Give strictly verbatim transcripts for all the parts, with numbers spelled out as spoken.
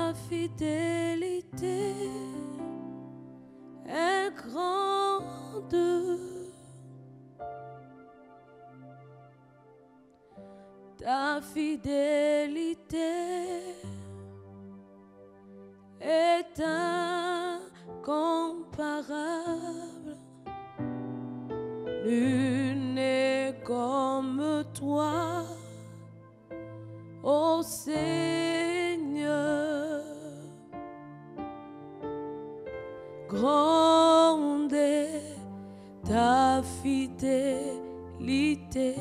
Ta fidélité est grande. Ta fidélité est incomparable. Nul n'est comme toi, ô Seigneur. Grande est ta fidélité.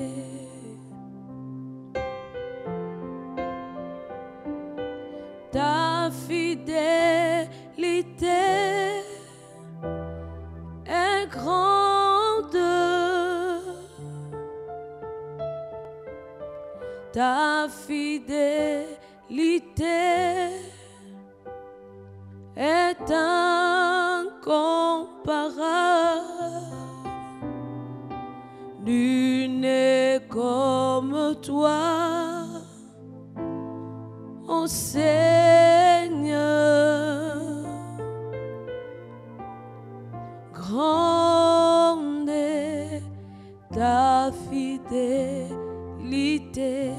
Ta fidélité est grande. Ta fidélité est incomparable. Nul n'est comme toi, ô Seigneur. Grande est ta fidélité.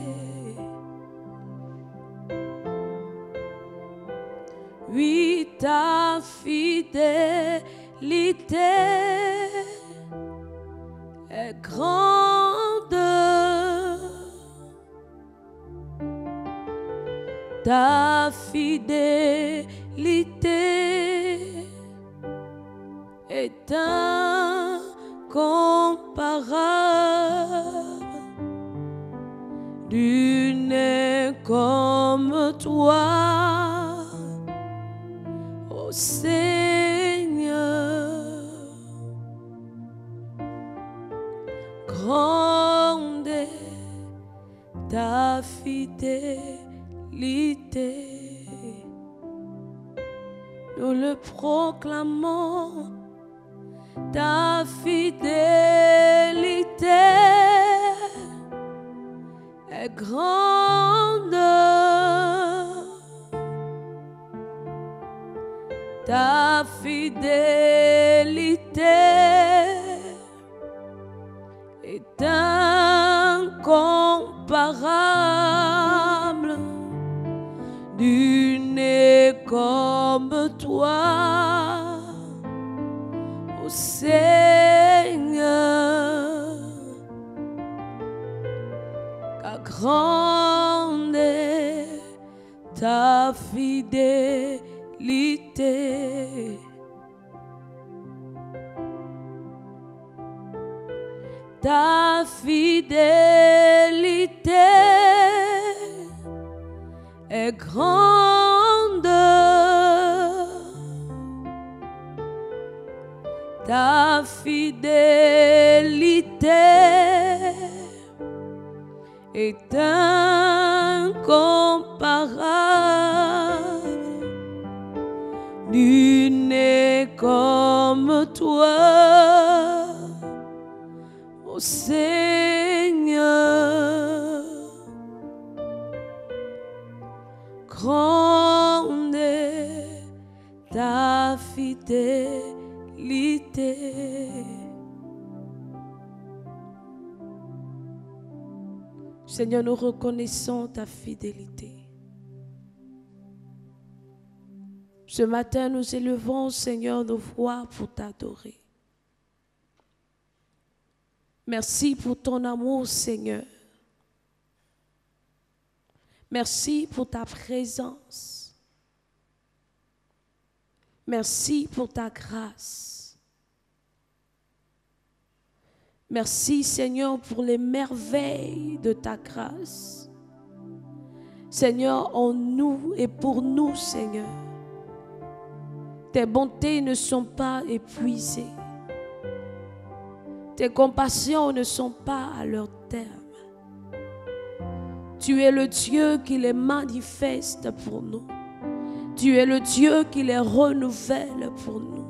Oui, ta fidélité est grande. Ta fidélité est incomparable. Nul n'est comme toi, ô Seigneur. Grande est ta fidélité. Nous le proclamons. Ta fidélité est grande. Ta fidélité est incomparable. Nul n'est comme toi, ô Seigneur. Car grande est ta fidélité. Ta fidélité est grande. Ta fidélité est incomparable. Nul n'est comme toi, ô Seigneur. Grande est ta fidélité. Seigneur, nous reconnaissons ta fidélité. Ce matin, nous élevons, Seigneur, nos voix pour t'adorer. Merci pour ton amour, Seigneur. Merci pour ta présence. Merci pour ta grâce. Merci, Seigneur, pour les merveilles de ta grâce. Seigneur, en nous et pour nous, Seigneur. Tes bontés ne sont pas épuisées. Tes compassions ne sont pas à leur terme. Tu es le Dieu qui les manifeste pour nous. Tu es le Dieu qui les renouvelle pour nous.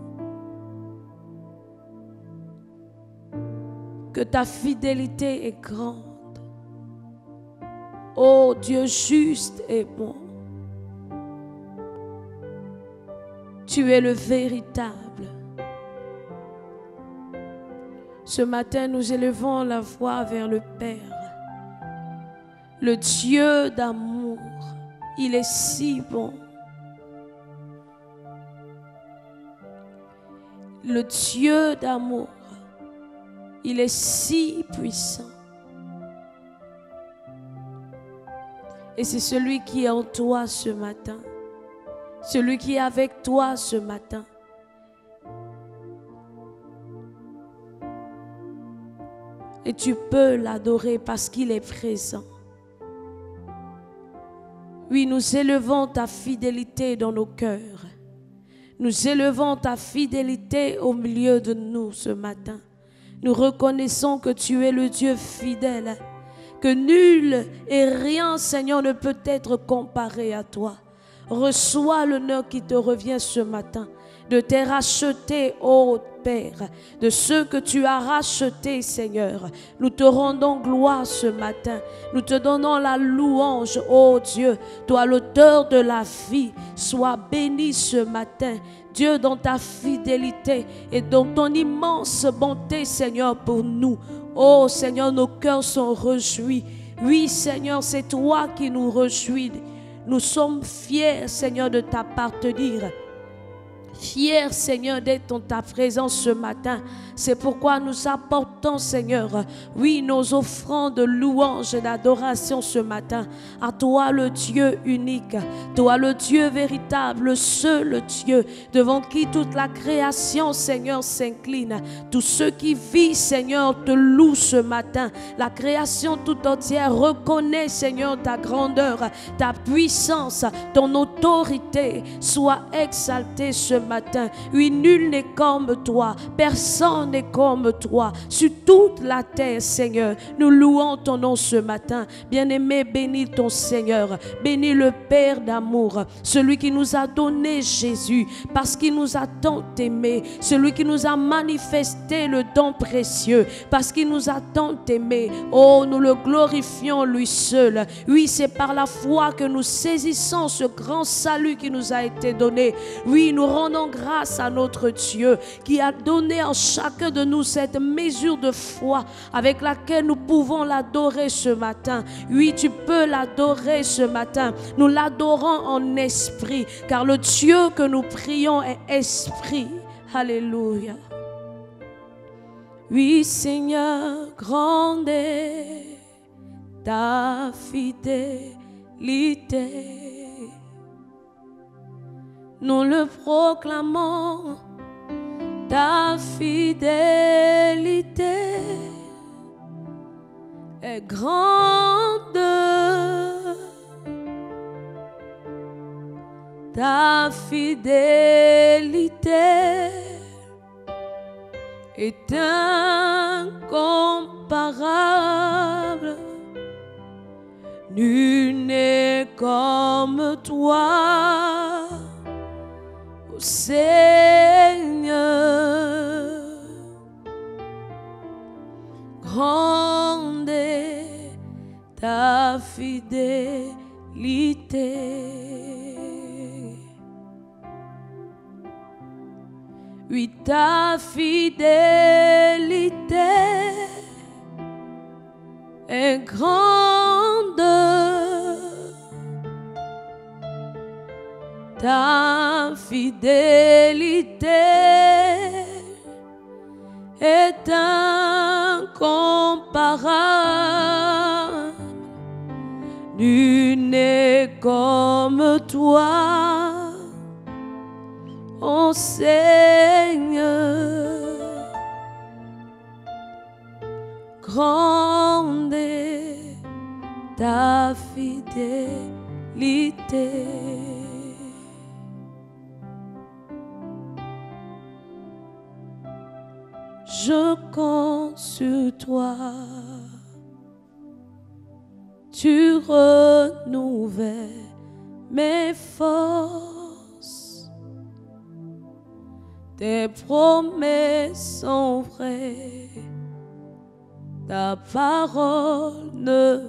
Que ta fidélité est grande. Ô Dieu juste et bon. Tu es le véritable. Ce matin, nous élevons la voix vers le Père. Le Dieu d'amour, il est si bon. Le Dieu d'amour, il est si puissant. Et c'est celui qui est en toi ce matin. Celui qui est avec toi ce matin. Et tu peux l'adorer parce qu'il est présent. Oui, nous élevons ta fidélité dans nos cœurs. Nous élevons ta fidélité au milieu de nous ce matin. Nous reconnaissons que tu es le Dieu fidèle, que nul et rien, Seigneur, ne peut être comparé à toi. Reçois l'honneur qui te revient ce matin, de tes rachetés, ô Père, de ceux que tu as rachetés, Seigneur. Nous te rendons gloire ce matin. Nous te donnons la louange, ô Dieu. Toi, l'auteur de la vie, sois béni ce matin. Dieu, dans ta fidélité et dans ton immense bonté, Seigneur, pour nous. Oh, Seigneur, nos cœurs sont réjouis. Oui, Seigneur, c'est toi qui nous réjouis. Nous sommes fiers, Seigneur, de t'appartenir. Fiers, Seigneur, d'être en ta présence ce matin. C'est pourquoi nous apportons, Seigneur, oui, nos offrandes de louange et d'adoration ce matin. À toi, le Dieu unique, toi, le Dieu véritable, le seul Dieu, devant qui toute la création, Seigneur, s'incline. Tous ceux qui vivent, Seigneur, te louent ce matin. La création tout entière reconnaît, Seigneur, ta grandeur, ta puissance, ton autorité. Sois exalté ce matin. Matin. Oui, nul n'est comme toi, personne n'est comme toi sur toute la terre, Seigneur. Nous louons ton nom ce matin. Bien-aimé, bénis ton Seigneur, bénis le Père d'amour, celui qui nous a donné Jésus parce qu'il nous a tant aimés, celui qui nous a manifesté le don précieux parce qu'il nous a tant aimés. Oh, nous le glorifions lui seul. Oui, c'est par la foi que nous saisissons ce grand salut qui nous a été donné. Oui, nous rendons grâce à notre Dieu qui a donné en chacun de nous cette mesure de foi avec laquelle nous pouvons l'adorer ce matin. Oui, tu peux l'adorer ce matin. Nous l'adorons en esprit, car le Dieu que nous prions est esprit. Alléluia. Oui, Seigneur, grande est ta fidélité. Nous le proclamons, ta fidélité est grande. Ta fidélité est incomparable. Nul n'est comme toi, Seigneur. Grande est ta fidélité. Oui, ta fidélité est grande. Ta fidélité est incomparable. Nul n'est comme toi, ô Seigneur. Grande est ta fidélité. Je compte sur toi, tu renouvelles mes forces. Tes promesses sont vraies, ta parole ne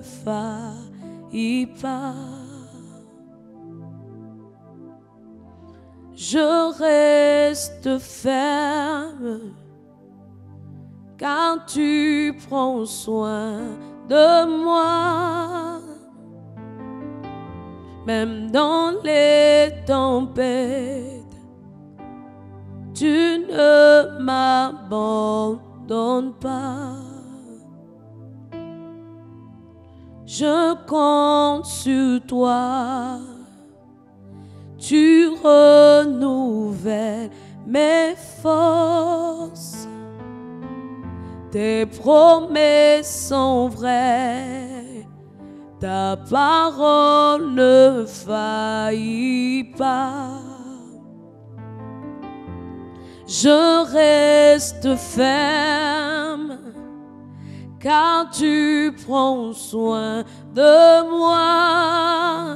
faillit pas. je reste ferme, car tu prends soin de moi. Même dans les tempêtes, tu ne m'abandonnes pas. Je compte sur toi, tu renouvelles mes forces. Tes promesses sont vraies, ta parole ne faillit pas. Je reste ferme, car tu prends soin de moi.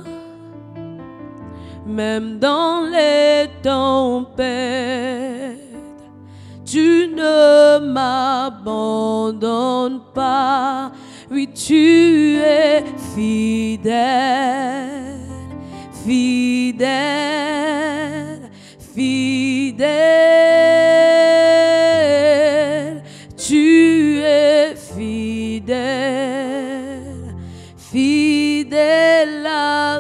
Même dans les tempêtes, tu ne m'abandonnes pas. Oui, tu es fidèle, fidèle, fidèle. Tu es fidèle, fidèle à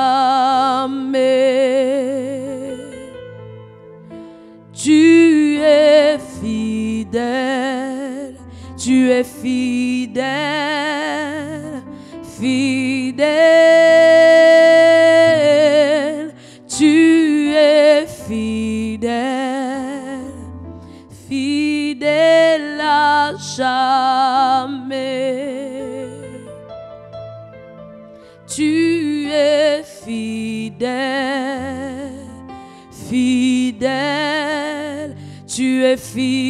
jamais. Tu es fidèle, tu es fidèle, fidèle. Tu es fidèle, fidèle à jamais. Tu es fidèle, fidèle. Tu es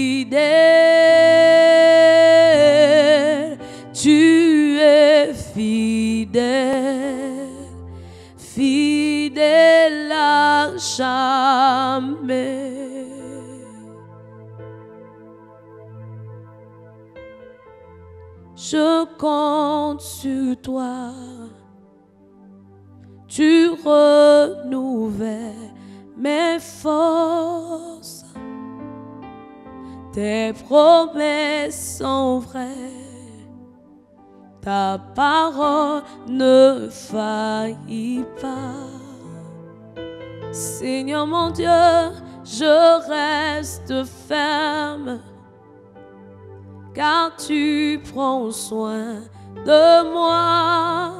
fidèle, tu es fidèle, fidèle à jamais. Je compte sur toi, tu renouvelles mes forces. Tes promesses sont vraies, ta parole ne faillit pas. Seigneur mon Dieu, je reste ferme, car tu prends soin de moi.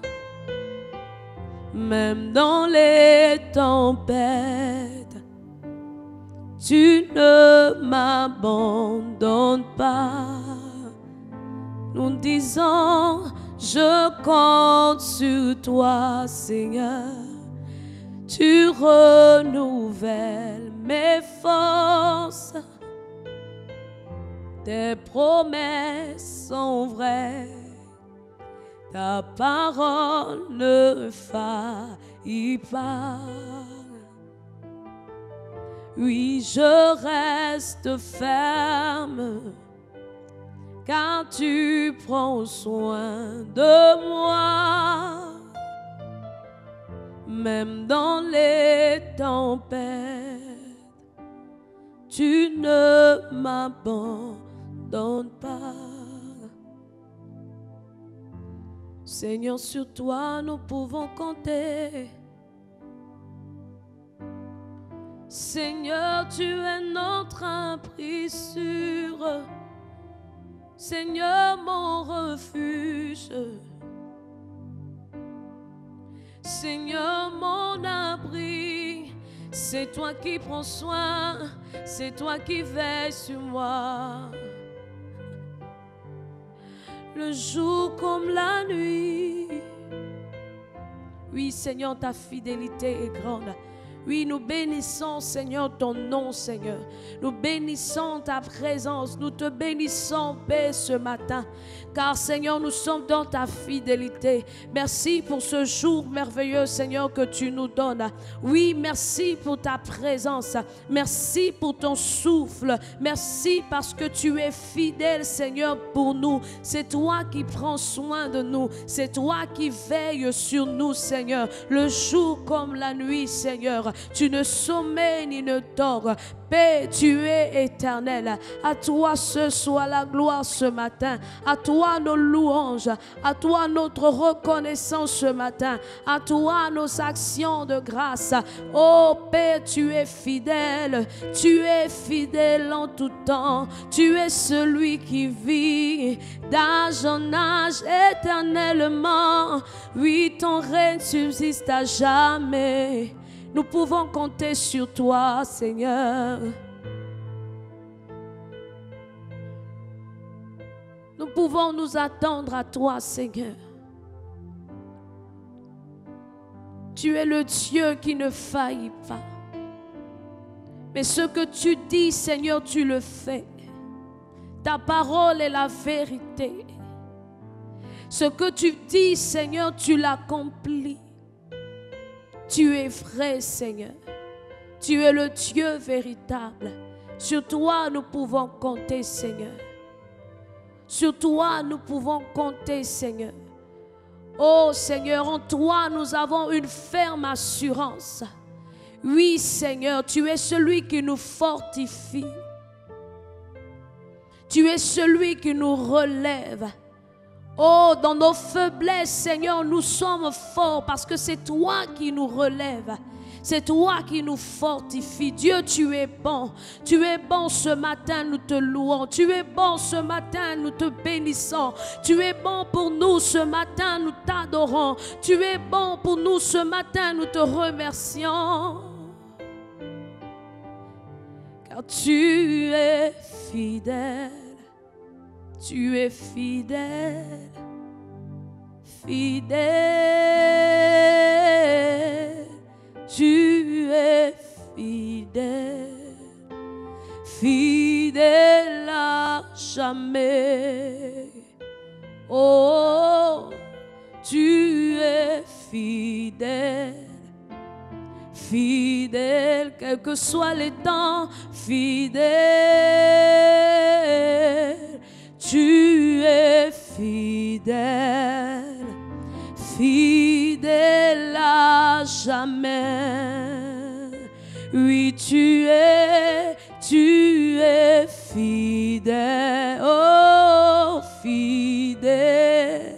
Même dans les tempêtes, tu ne m'abandonnes pas. Nous disons, je compte sur toi, Seigneur. Tu renouvelles mes forces. Tes promesses sont vraies. Ta parole ne faillit pas. Oui, je reste ferme, car tu prends soin de moi. Même dans les tempêtes, tu ne m'abandonnes pas. Seigneur, sur toi nous pouvons compter. Seigneur, tu es notre abri sûr. Seigneur, mon refuge. Seigneur, mon abri. C'est toi qui prends soin. C'est toi qui veilles sur moi. Le jour comme la nuit. Oui, Seigneur, ta fidélité est grande. Oui, nous bénissons, Seigneur, ton nom, Seigneur. Nous bénissons ta présence. Nous te bénissons, Père, ce matin. Car, Seigneur, nous sommes dans ta fidélité. Merci pour ce jour merveilleux, Seigneur, que tu nous donnes. Oui, merci pour ta présence. Merci pour ton souffle. Merci parce que tu es fidèle, Seigneur, pour nous. C'est toi qui prends soin de nous. C'est toi qui veilles sur nous, Seigneur. Le jour comme la nuit, Seigneur. Seigneur, tu ne sommets ni ne dors. Père, tu es éternel. À toi ce soit la gloire ce matin. À toi nos louanges. À toi notre reconnaissance ce matin. À toi nos actions de grâce. Oh Père, tu es fidèle. Tu es fidèle en tout temps. Tu es celui qui vit d'âge en âge éternellement. Oui, ton règne subsiste à jamais. Nous pouvons compter sur toi, Seigneur. Nous pouvons nous attendre à toi, Seigneur. Tu es le Dieu qui ne faillit pas. Mais ce que tu dis, Seigneur, tu le fais. Ta parole est la vérité. Ce que tu dis, Seigneur, tu l'accomplis. Tu es vrai, Seigneur. Tu es le Dieu véritable. Sur toi, nous pouvons compter, Seigneur. Sur toi, nous pouvons compter, Seigneur. Oh, Seigneur, en toi, nous avons une ferme assurance. Oui, Seigneur, tu es celui qui nous fortifie. Tu es celui qui nous relève. Oh, dans nos faiblesses, Seigneur, nous sommes forts parce que c'est toi qui nous relèves. C'est toi qui nous fortifie. Dieu, tu es bon. Tu es bon ce matin, nous te louons. Tu es bon ce matin, nous te bénissons. Tu es bon pour nous ce matin, nous t'adorons. Tu es bon pour nous ce matin, nous te remercions. Car tu es fidèle. Tu es fidèle, fidèle, tu es fidèle, fidèle à jamais. Oh, tu es fidèle, fidèle, quels que soient les temps, fidèle. Tu es fidèle, fidèle à jamais. Oui, tu es, tu es fidèle, oh, fidèle,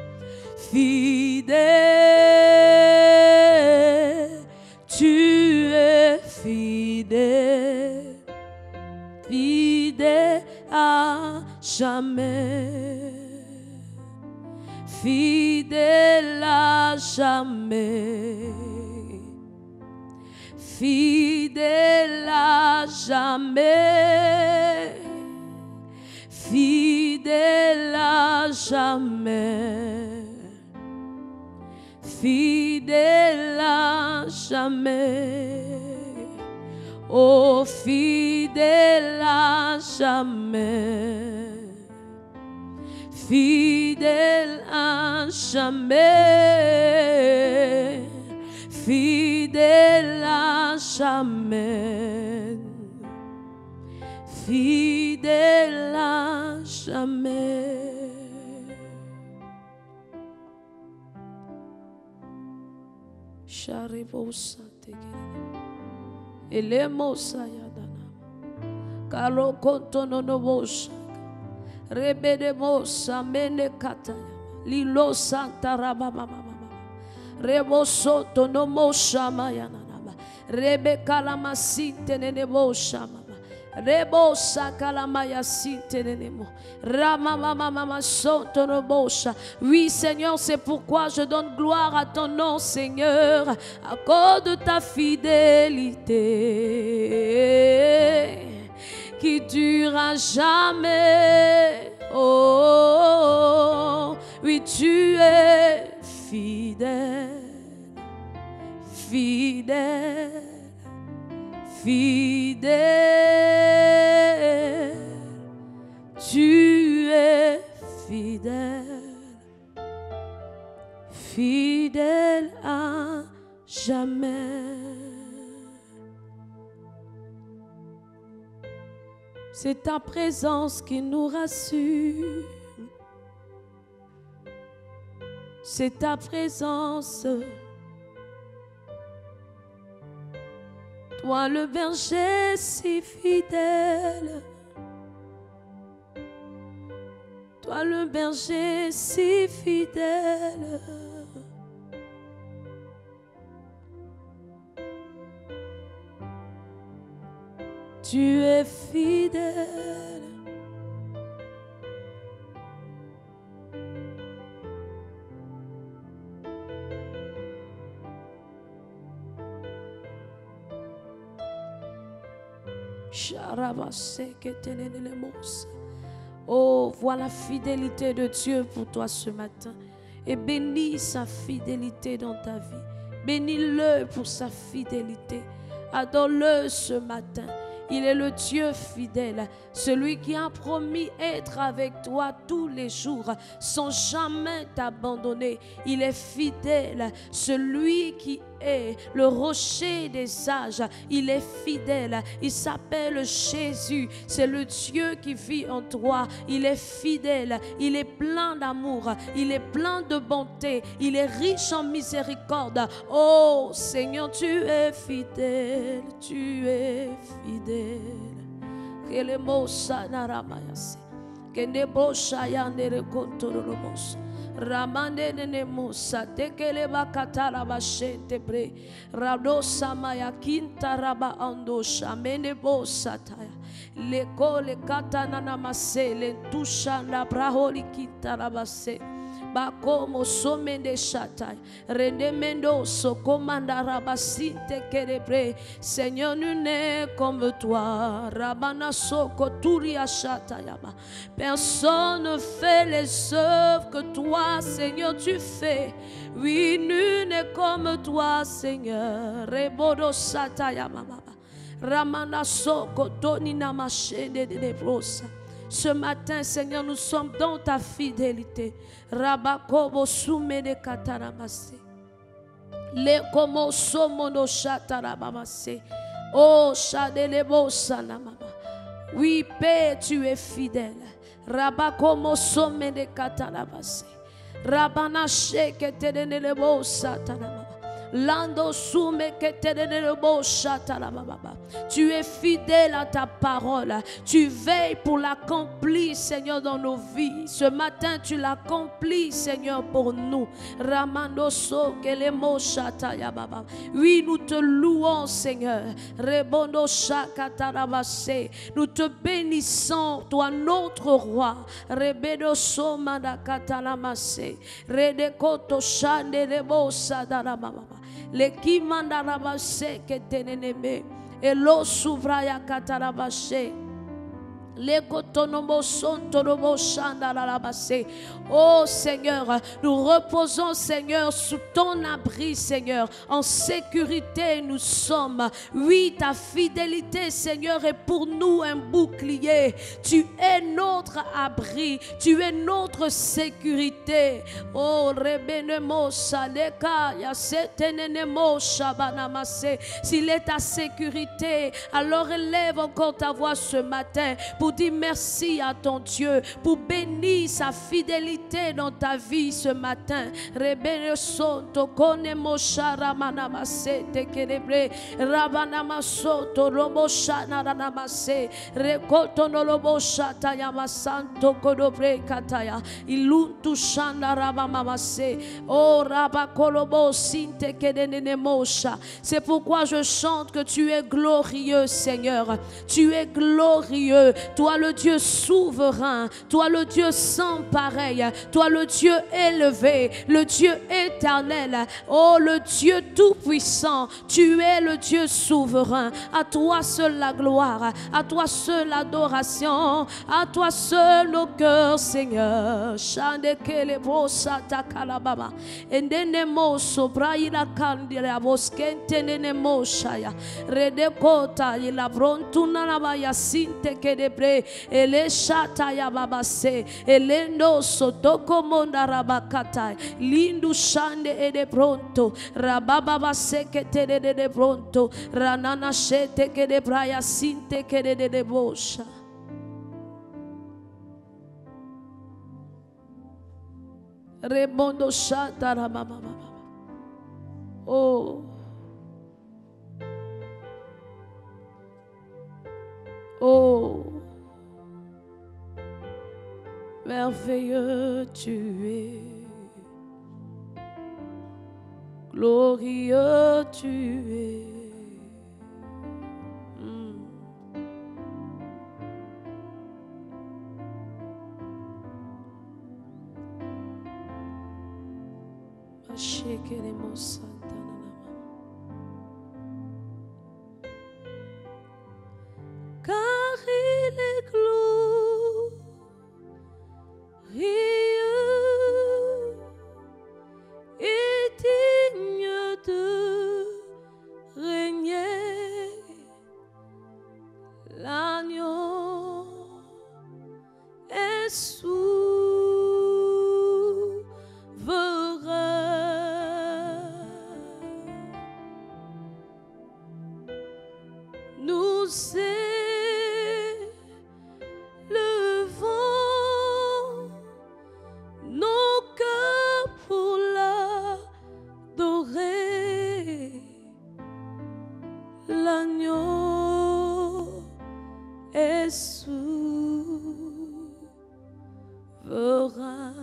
fidèle. Tu es fidèle, fidèle à jamais, fidèle à jamais, fidèle à jamais, fidèle à jamais, fidèle à jamais. Oh, fidèle à jamais, fidèle à jamais, fidèle à jamais, fidèle à jamais. Elemosa yadana, kalo kontono no bosha, rebede mosa mene kataya, lilo santa rababa mama, rebo soto no mosha mayana, rebe kalamasinte nene bosha mama. Rebo sakalamaya sintenenemo. Rama mama mama sontonobosha. Oui, Seigneur, c'est pourquoi je donne gloire à ton nom, Seigneur, à cause de ta fidélité qui dure à jamais. Oh, oui, tu es fidèle, fidèle. Fidèle, tu es fidèle, fidèle à jamais. C'est ta présence qui nous rassure, c'est ta présence Toi le berger si fidèle, toi le berger si fidèle, tu es fidèle. Oh, vois la fidélité de Dieu pour toi ce matin. Et bénis sa fidélité dans ta vie. Bénis-le pour sa fidélité. Adore-le ce matin. Il est le Dieu fidèle, celui qui a promis être avec toi tous les jours sans jamais t'abandonner. Il est fidèle, celui qui est le rocher des sages. Il est fidèle, il s'appelle Jésus. C'est le Dieu qui vit en toi. Il est fidèle, il est plein d'amour, il est plein de bonté, il est riche en miséricorde. Oh Seigneur, tu es fidèle, tu es fidèle. Que le mot sanaramayasi, que ne boshaya ne recontoromos. Ramande ne musa tekele bakatara bashente bre rado samaya kinta raba ando shamene bosataya lekole katana namase lentusha na braholi kinta rabase bakomo somende shatai rendemendo so komanda rabasinte kerebre. Seigneur, nous n'est comme toi rabana soko turia shatayama. Personne ne fait les œuvres que toi Seigneur tu fais. Oui, nul n'est comme toi Seigneur. Rebodo shatayama ramana soko toni namashende de nebrosa. Ce matin, Seigneur, nous sommes dans ta fidélité. Rabakobo sumene kataramase. Le komo somono shatarabamase. Oh, shadelebo sanamama. Oui, Père, tu es fidèle. Rabakomo somene kataramase. Rabana sheke tedenelebo satanamama. Lando sume que te tu es fidèle à ta parole. Tu veilles pour l'accomplir, Seigneur, dans nos vies. Ce matin, tu l'accomplis, Seigneur, pour nous. Ramando so que les mots chataya baba. Oui, nous te louons, Seigneur. Rebondo shakatarabase. Nous te bénissons, toi, notre roi. Rebedo so mandakatalamase. Redekoto shande rebo sadarababa. Le qui mandarabase que teneneme et l'eau s'ouvraya katarabase. Les cotonomos sont tonomos chandarabase. Oh Seigneur, nous reposons, Seigneur, sous ton abri, Seigneur. En sécurité, nous sommes. Oui, ta fidélité, Seigneur, est pour nous un bouclier. Tu es notre abri. Tu es notre sécurité. Oh, rebenemo saleka ya setenenemo shabanamase. S'il est ta sécurité, alors élève encore ta voix ce matin pour dire merci à ton Dieu, pour bénir sa fidélité dans ta vie ce matin. Rebele sonto konemo sharamanamase tekerebre rabanama soto robo shanaranamase rekoto nolobo shataya masanto kodobre kataya iluntu shana rabamamase oh rabakolobo sinte kedenenemosha. C'est pourquoi je chante que tu es glorieux, Seigneur. Tu es glorieux. Toi le Dieu souverain, toi le Dieu sans pareil, toi le Dieu élevé, le Dieu éternel, oh le Dieu tout-puissant, tu es le Dieu souverain. À toi seul la gloire, à toi seul l'adoration, à toi seul nos cœurs, Seigneur. Chande kele bosa takalababa, endene moso braila kandira boskente nene moshaya, redekota ila brontuna na baya sinte kede ele shata ya babase elendo sotoko monda rabakata lindu shande ede pronto rababa baseke tede de pronto ranana shete kede braya sinte kede de bosha. Rebondo shata rababa. Oh, Merveilleux tu es, glorieux tu es. Mm. Car il est glorieux et digne de régner. L'agneau est souverain. Nous élevons nos cœurs pour l'adorer. L'agneau est souverain.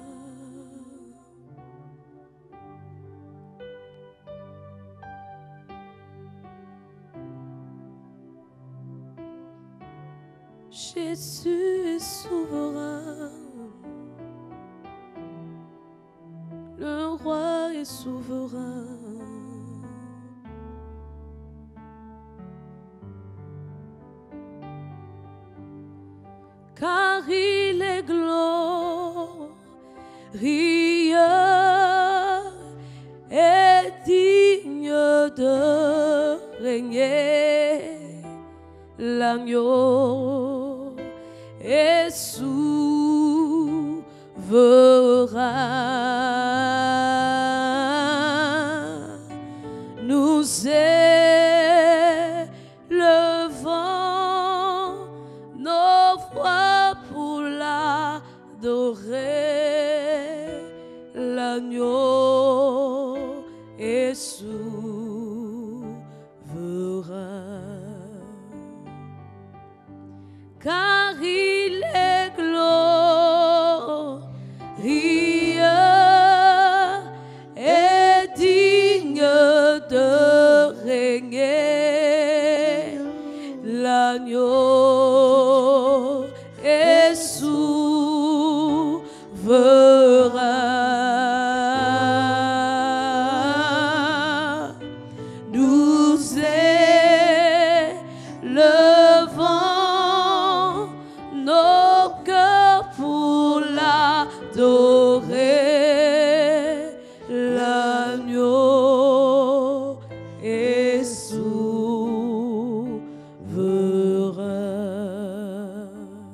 Jésus est souverain. Le roi est souverain. Car il est glorieux et digne de régner. L'agneau est souverain. Nous élevons nos voix pour l'adorer. L'agneau est souverain. Car il est glorieux et digne de régner. L'agneau est souverain. Nous élevons nos cœurs pour l'adorer. L'agneau est souverain.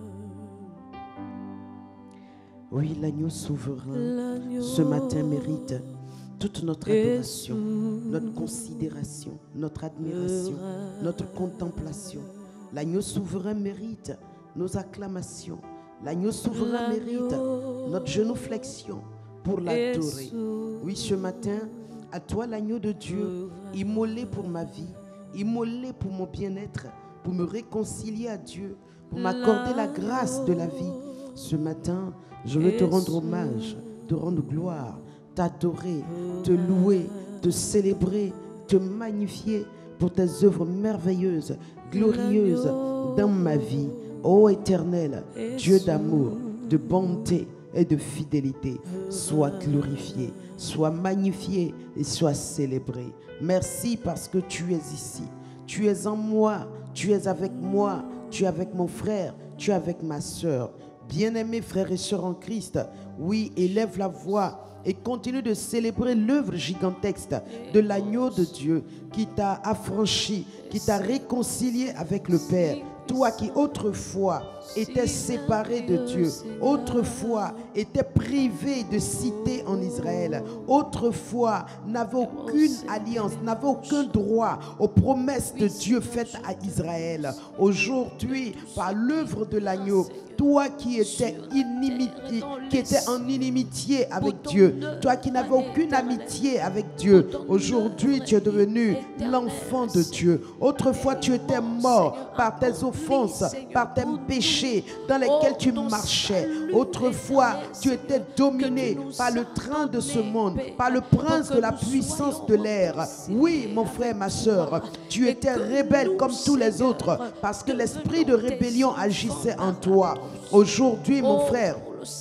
Oui, l'agneau souverain, ce matin mérite toute notre adoration, notre considération, notre admiration, notre contemplation. L'agneau souverain mérite nos acclamations. L'agneau souverain mérite notre genuflexion pour l'adorer. Oui, ce matin, à toi l'agneau de Dieu, immolé pour ma vie, immolé pour mon bien-être, pour me réconcilier à Dieu, pour m'accorder la grâce de la vie. Ce matin, je veux te rendre hommage, te rendre gloire, t'adorer, te louer, te célébrer, te magnifier pour tes œuvres merveilleuses, glorieuses dans ma vie. Ô Éternel, Dieu d'amour, de bonté et de fidélité, sois glorifié, sois magnifié et sois célébré. Merci parce que tu es ici. Tu es en moi, tu es avec moi, tu es avec mon frère, tu es avec ma soeur. Bien-aimés frères et sœurs en Christ, oui, élève la voix et continue de célébrer l'œuvre gigantesque de l'agneau de Dieu qui t'a affranchi, qui t'a réconcilié avec le Père. Toi qui autrefois étais séparé de Dieu, autrefois étais privé de cité en Israël, autrefois n'avais aucune alliance, n'avais aucun droit aux promesses de Dieu faites à Israël. Aujourd'hui, par l'œuvre de l'agneau, toi qui étais, inimitié, qui étais en inimitié avec Dieu, toi qui n'avais aucune amitié avec Dieu, aujourd'hui tu es devenu l'enfant de Dieu. Autrefois tu étais mort par tes offenses, par tes péchés, péchés dans lesquels tu marchais. Autrefois, tu étais dominé par le train de ce monde, par le prince de la puissance de l'air. Oui, mon frère, ma soeur, tu étais rebelle comme tous les autres parce que l'esprit de rébellion agissait en toi. Aujourd'hui, mon frère,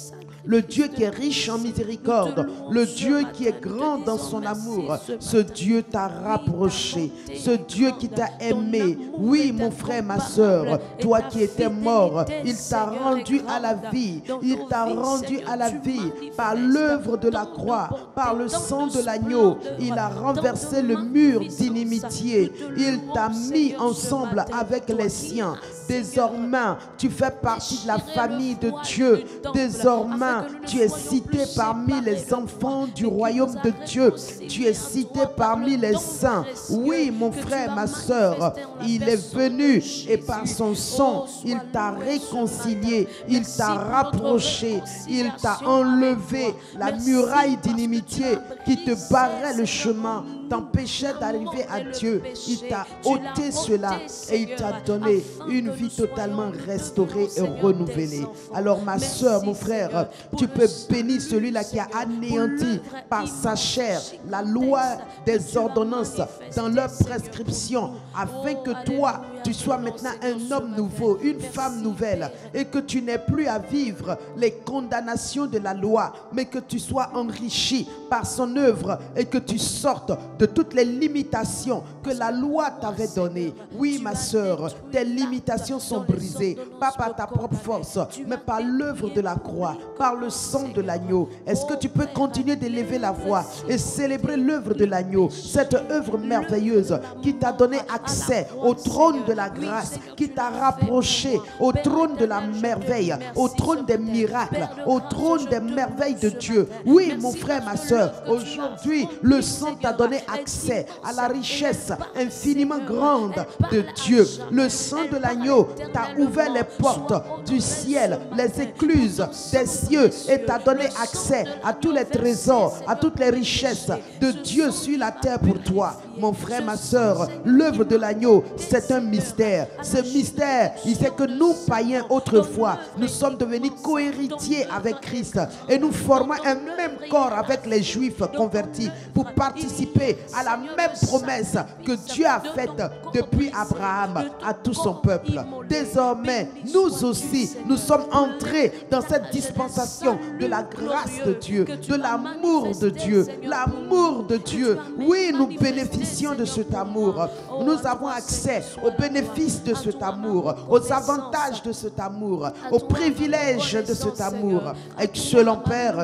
le Dieu qui est riche en miséricorde, le Dieu qui est grand dans son amour, ce Dieu t'a rapproché, ce Dieu qui t'a aimé. Oui, mon frère, ma soeur, toi qui étais mort, il t'a rendu à la vie. Il t'a rendu à la vie par l'œuvre de la croix, par le sang de l'agneau. Il a renversé le mur d'inimitié. Il t'a mis ensemble avec les siens. Désormais, tu fais partie de la famille de Dieu. Désormais, tu es cité parmi les enfants du royaume de Dieu. Tu es cité parmi les saints. Oui, mon frère, ma soeur, il est venu et par son sang, il t'a réconcilié, il t'a rapproché, il t'a enlevé la muraille d'inimitié qui te barrait le chemin, t'empêchait d'arriver à Dieu. Il t'a ôté cela et il t'a donné une vie totalement restaurée et renouvelée. Alors ma soeur, mon frère, tu peux bénir celui-là qui a anéanti par sa chair la loi des ordonnances dans leur prescription, afin que toi, tu sois maintenant un homme nouveau, une femme nouvelle, et que tu n'aies plus à vivre les condamnations de la loi, mais que tu sois enrichi par son œuvre et que tu sortes de toutes les limitations que la loi t'avait données. Oui, ma soeur, tes limitations sont brisées, pas par ta propre force, mais par l'œuvre de la croix, par le sang de l'agneau. Est-ce que tu peux continuer d'élever la voix et célébrer l'œuvre de l'agneau, cette œuvre merveilleuse qui t'a donné accès au trône de la grâce, qui t'a rapproché au trône de la merveille, au trône des miracles, au trône des merveilles de Dieu. Oui, mon frère, ma soeur, aujourd'hui, le sang t'a donné accès à la richesse infiniment grande de Dieu. Le sang de l'agneau t'a ouvert les portes du ciel, les écluses des cieux, et t'a donné accès à tous les trésors, à toutes les richesses de Dieu sur la terre pour toi. Mon frère, ma soeur, l'œuvre de l'agneau, c'est un mystère. Ce mystère, il sait que nous, païens, autrefois, nous sommes devenus co-héritiers avec Christ et nous formons un même corps avec les Juifs convertis pour participer à la même promesse que Dieu a faite depuis Abraham à tout son peuple. Désormais, nous aussi, nous sommes entrés dans cette dispensation de la grâce de Dieu, de l'amour de Dieu, l'amour de Dieu. Oui, nous bénéficions de cet amour. Nous avons accès aux bénéfices de cet amour, aux avantages de cet amour, aux privilèges de cet amour. Excellent Père,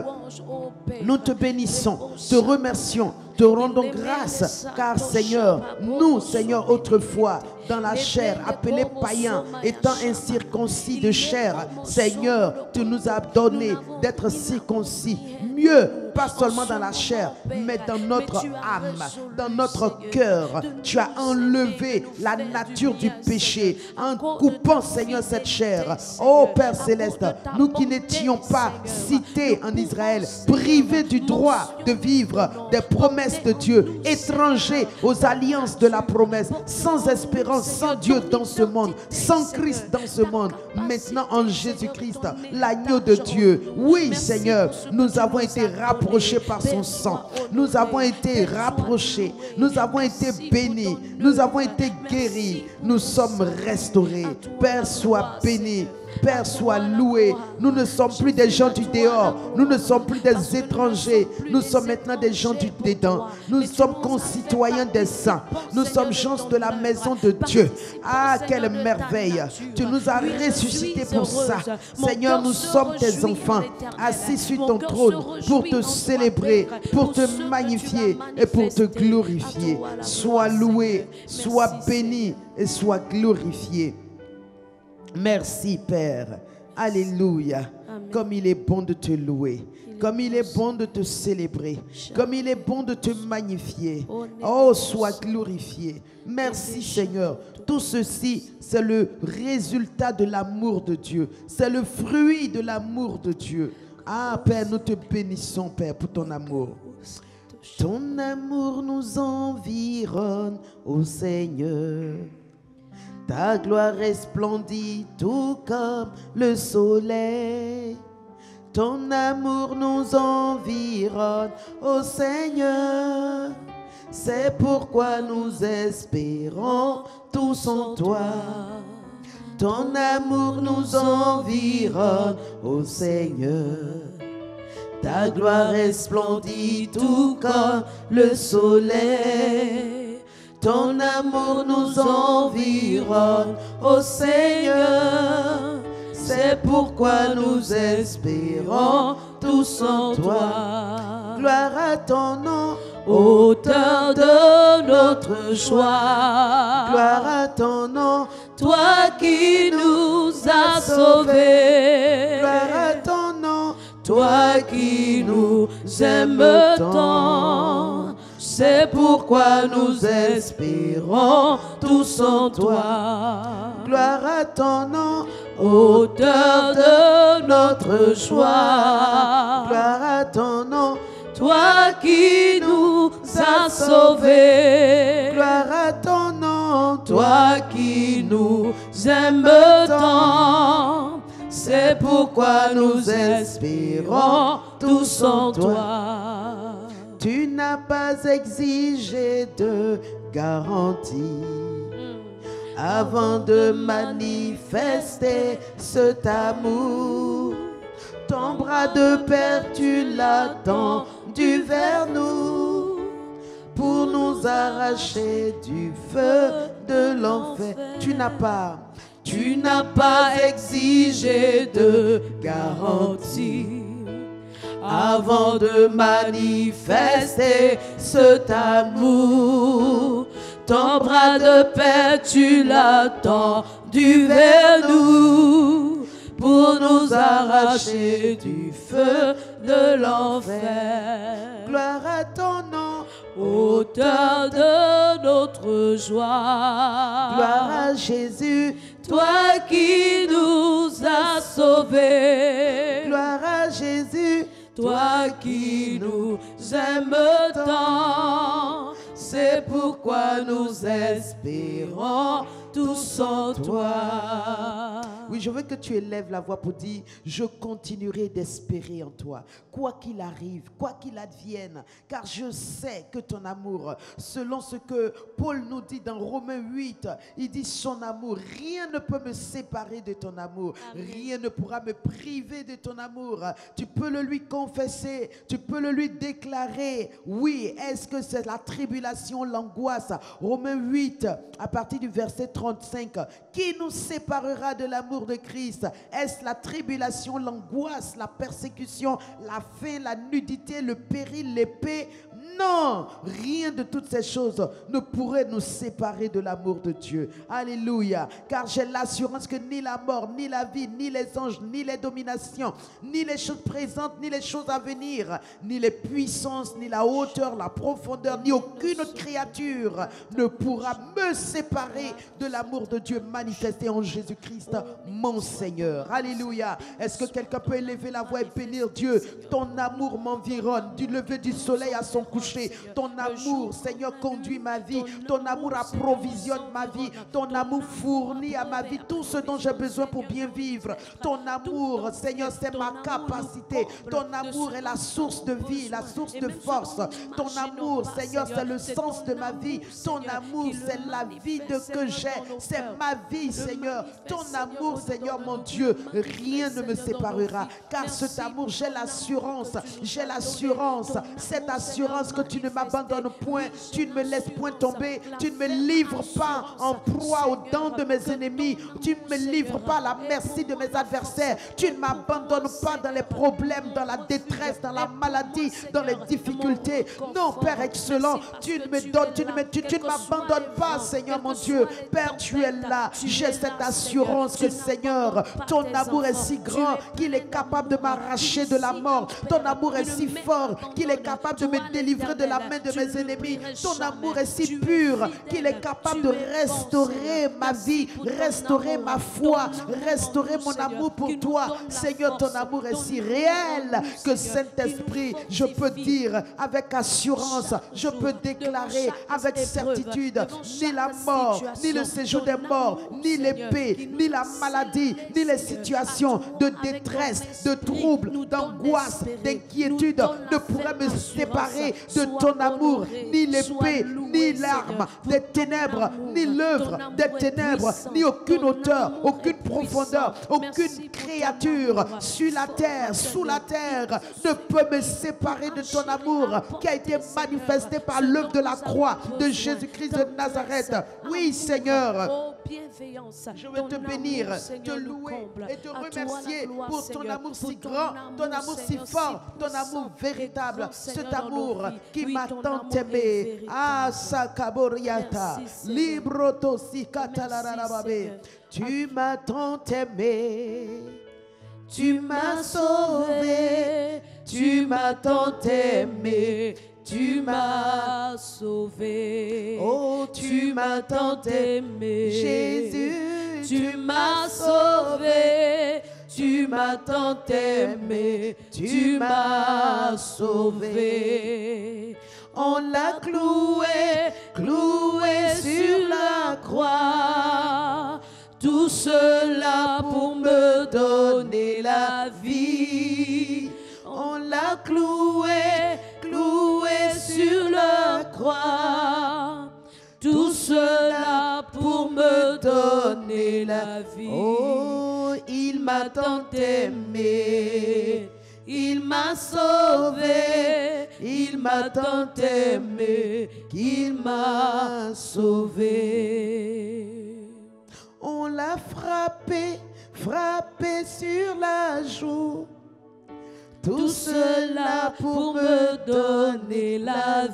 nous te bénissons, te remercions, te rendons grâce, car Seigneur, nous, Seigneur, autrefois, dans la chair, appelés païens, étant incirconcis de chair, Seigneur, tu nous as donné d'être circoncis. Mieux, pas seulement dans la chair, mais dans notre âme, dans notre cœur. Tu as enlevé la nature du péché en coupant, Seigneur, cette chair. Oh Père Céleste, nous qui n'étions pas cités en Israël, privés du droit de vivre des promesses de Dieu, étrangers aux alliances de la promesse, sans espérance, sans Dieu dans ce monde, sans Christ dans ce monde. Maintenant en Jésus-Christ, l'agneau de Dieu. Oui Seigneur, nous avons été rapprochés par son sang. Nous avons été rapprochés. Nous avons été bénis. Nous avons été guéris. Nous sommes restaurés. Père, sois béni. Père, sois loué. Nous ne sommes plus des gens du dehors. Nous ne sommes plus des étrangers. Nous sommes maintenant des gens du dedans. Nous sommes concitoyens des saints. Nous sommes gens de la maison de Dieu. Ah, quelle merveille. Tu nous as ressuscités pour ça. Seigneur, nous sommes tes enfants, assis sur ton trône pour te célébrer, pour te magnifier et pour te glorifier. Sois loué, sois béni et sois glorifié. Merci Père. Alléluia. Amen. Comme il est bon de te louer. Il comme il est bon de te célébrer. Comme il est bon de te magnifier. Oh, sois glorifié. Merci Seigneur. Tout ceci, c'est le résultat de l'amour de Dieu. C'est le fruit de l'amour de Dieu. Ah Père, nous te bénissons Père pour ton amour. Ton amour nous environne, ô Seigneur. Ta gloire resplendit tout comme le soleil. Ton amour nous environne, ô Seigneur. C'est pourquoi nous espérons tous en toi. Ton amour nous environne, ô Seigneur. Ta gloire resplendit tout comme le soleil. Ton amour nous environne, ô Seigneur. C'est pourquoi nous espérons tous en toi. Gloire à ton nom, auteur de notre joie. Gloire à ton nom, toi qui nous as sauvés. Gloire à ton nom, toi qui nous aimes tant. C'est pourquoi nous espérons tous en toi. Gloire à ton nom, auteur de notre joie. Gloire à ton nom, toi qui nous as sauvés. Gloire à ton nom, toi qui nous aimes tant. C'est pourquoi nous espérons tous en toi. Tu n'as pas exigé de garantie avant de manifester cet amour. Ton bras de père, tu l'as tendu vers nous pour nous arracher du feu de l'enfer. Tu n'as pas, tu n'as pas exigé de garantie avant de manifester cet amour. Ton bras de paix, tu l'as tendu vers nous pour nous arracher du feu de l'enfer. Gloire à ton nom, auteur de notre joie. Gloire à Jésus, toi qui nous as sauvés. Gloire à Jésus, toi qui nous aimes tant. C'est pourquoi nous espérons tous en toi. Oui, je veux que tu élèves la voix pour dire: je continuerai d'espérer en toi, quoi qu'il arrive, quoi qu'il advienne, car je sais que ton amour, selon ce que Paul nous dit dans Romains huit, il dit son amour, rien ne peut me séparer de ton amour. Amen. Rien ne pourra me priver de ton amour. Tu peux le lui confesser, tu peux le lui déclarer. Oui, est-ce que c'est la tribulation, l'angoisse? Romains huit, à partir du verset trente-cinq, qui nous séparera de l'amour de Christ? Est-ce la tribulation, l'angoisse, la persécution, la faim, la nudité, le péril, l'épée? Non, rien de toutes ces choses ne pourrait nous séparer de l'amour de Dieu. Alléluia. Car j'ai l'assurance que ni la mort, ni la vie, ni les anges, ni les dominations, ni les choses présentes, ni les choses à venir, ni les puissances, ni la hauteur, la profondeur, ni aucune autre créature ne pourra me séparer de l'amour de Dieu manifesté en Jésus-Christ, mon Seigneur. Alléluia. Est-ce que quelqu'un peut élever la voix et bénir Dieu? Ton amour m'environne du lever du soleil à son coucher. Ton amour, Seigneur, conduit ma vie. Ton amour approvisionne ma vie. Ton amour fournit à ma vie tout ce dont j'ai besoin pour bien vivre. Ton amour, Seigneur, c'est ma capacité. Ton amour est la source de vie, la source de force. Ton amour, Seigneur, c'est le sens de ma vie. Ton amour, c'est la vie de que j'ai. C'est ma vie, Seigneur. Ton amour, Seigneur, mon Dieu, rien ne me séparera. Car cet amour, j'ai l'assurance. J'ai l'assurance. Cette assurance que tu ne m'abandonnes point, tu ne me laisses point tomber, tu ne me livres pas en proie aux dents de mes ennemis, tu ne me livres pas à la merci de mes adversaires, tu ne m'abandonnes pas dans les problèmes, dans la détresse, dans la maladie, dans les difficultés. Non, Père excellent, tu ne me donnes, tu ne me, tu, tu ne m'abandonnes pas, Seigneur mon Dieu. Père, tu es là. J'ai cette assurance que Seigneur, ton amour est si grand qu'il est capable de m'arracher de la mort. Ton amour est si fort qu'il est capable de me délivrer de la main de mes ennemis. Ton amour est si pur qu'il est capable de restaurer ma vie, restaurer ma foi, restaurer mon amour pour toi. Seigneur, ton amour est si réel que Saint-Esprit, je peux dire avec assurance, je peux déclarer avec certitude, ni la mort, ni le séjour des morts, ni l'épée, ni la maladie, ni les situations de détresse, de troubles, d'angoisse, d'inquiétude ne pourraient me séparer de ton amour, ni l'épée, ni l'arme des ténèbres, ni l'œuvre des ténèbres, ni aucune hauteur, aucune profondeur, aucune créature sur la terre, sous la terre ne peut me séparer de ton amour qui a été manifesté par l'œuvre de la croix de Jésus-Christ de Nazareth. Oui, Seigneur, je veux te bénir, te louer et te remercier pour ton amour si grand, ton amour si fort, ton amour véritable, cet amour qui m'a tant aimé. Ah, Sakaboriata, Libroto Sikatalararababe. Tu m'as tant aimé, tu m'as sauvé, tu m'as tant aimé. Tu m'as sauvé, oh tu m'as tant aimé, Jésus, tu m'as sauvé, tu m'as tant aimé, tu m'as sauvé. On l'a cloué, cloué sur la croix, tout cela pour me donner la vie. On l'a cloué, cloué sur la croix, tout cela pour me donner la vie. Oh, il m'a tant aimé, il m'a sauvé, il m'a tant aimé, qu'il m'a sauvé. On l'a frappé, frappé sur la joue, tout cela pour me donner la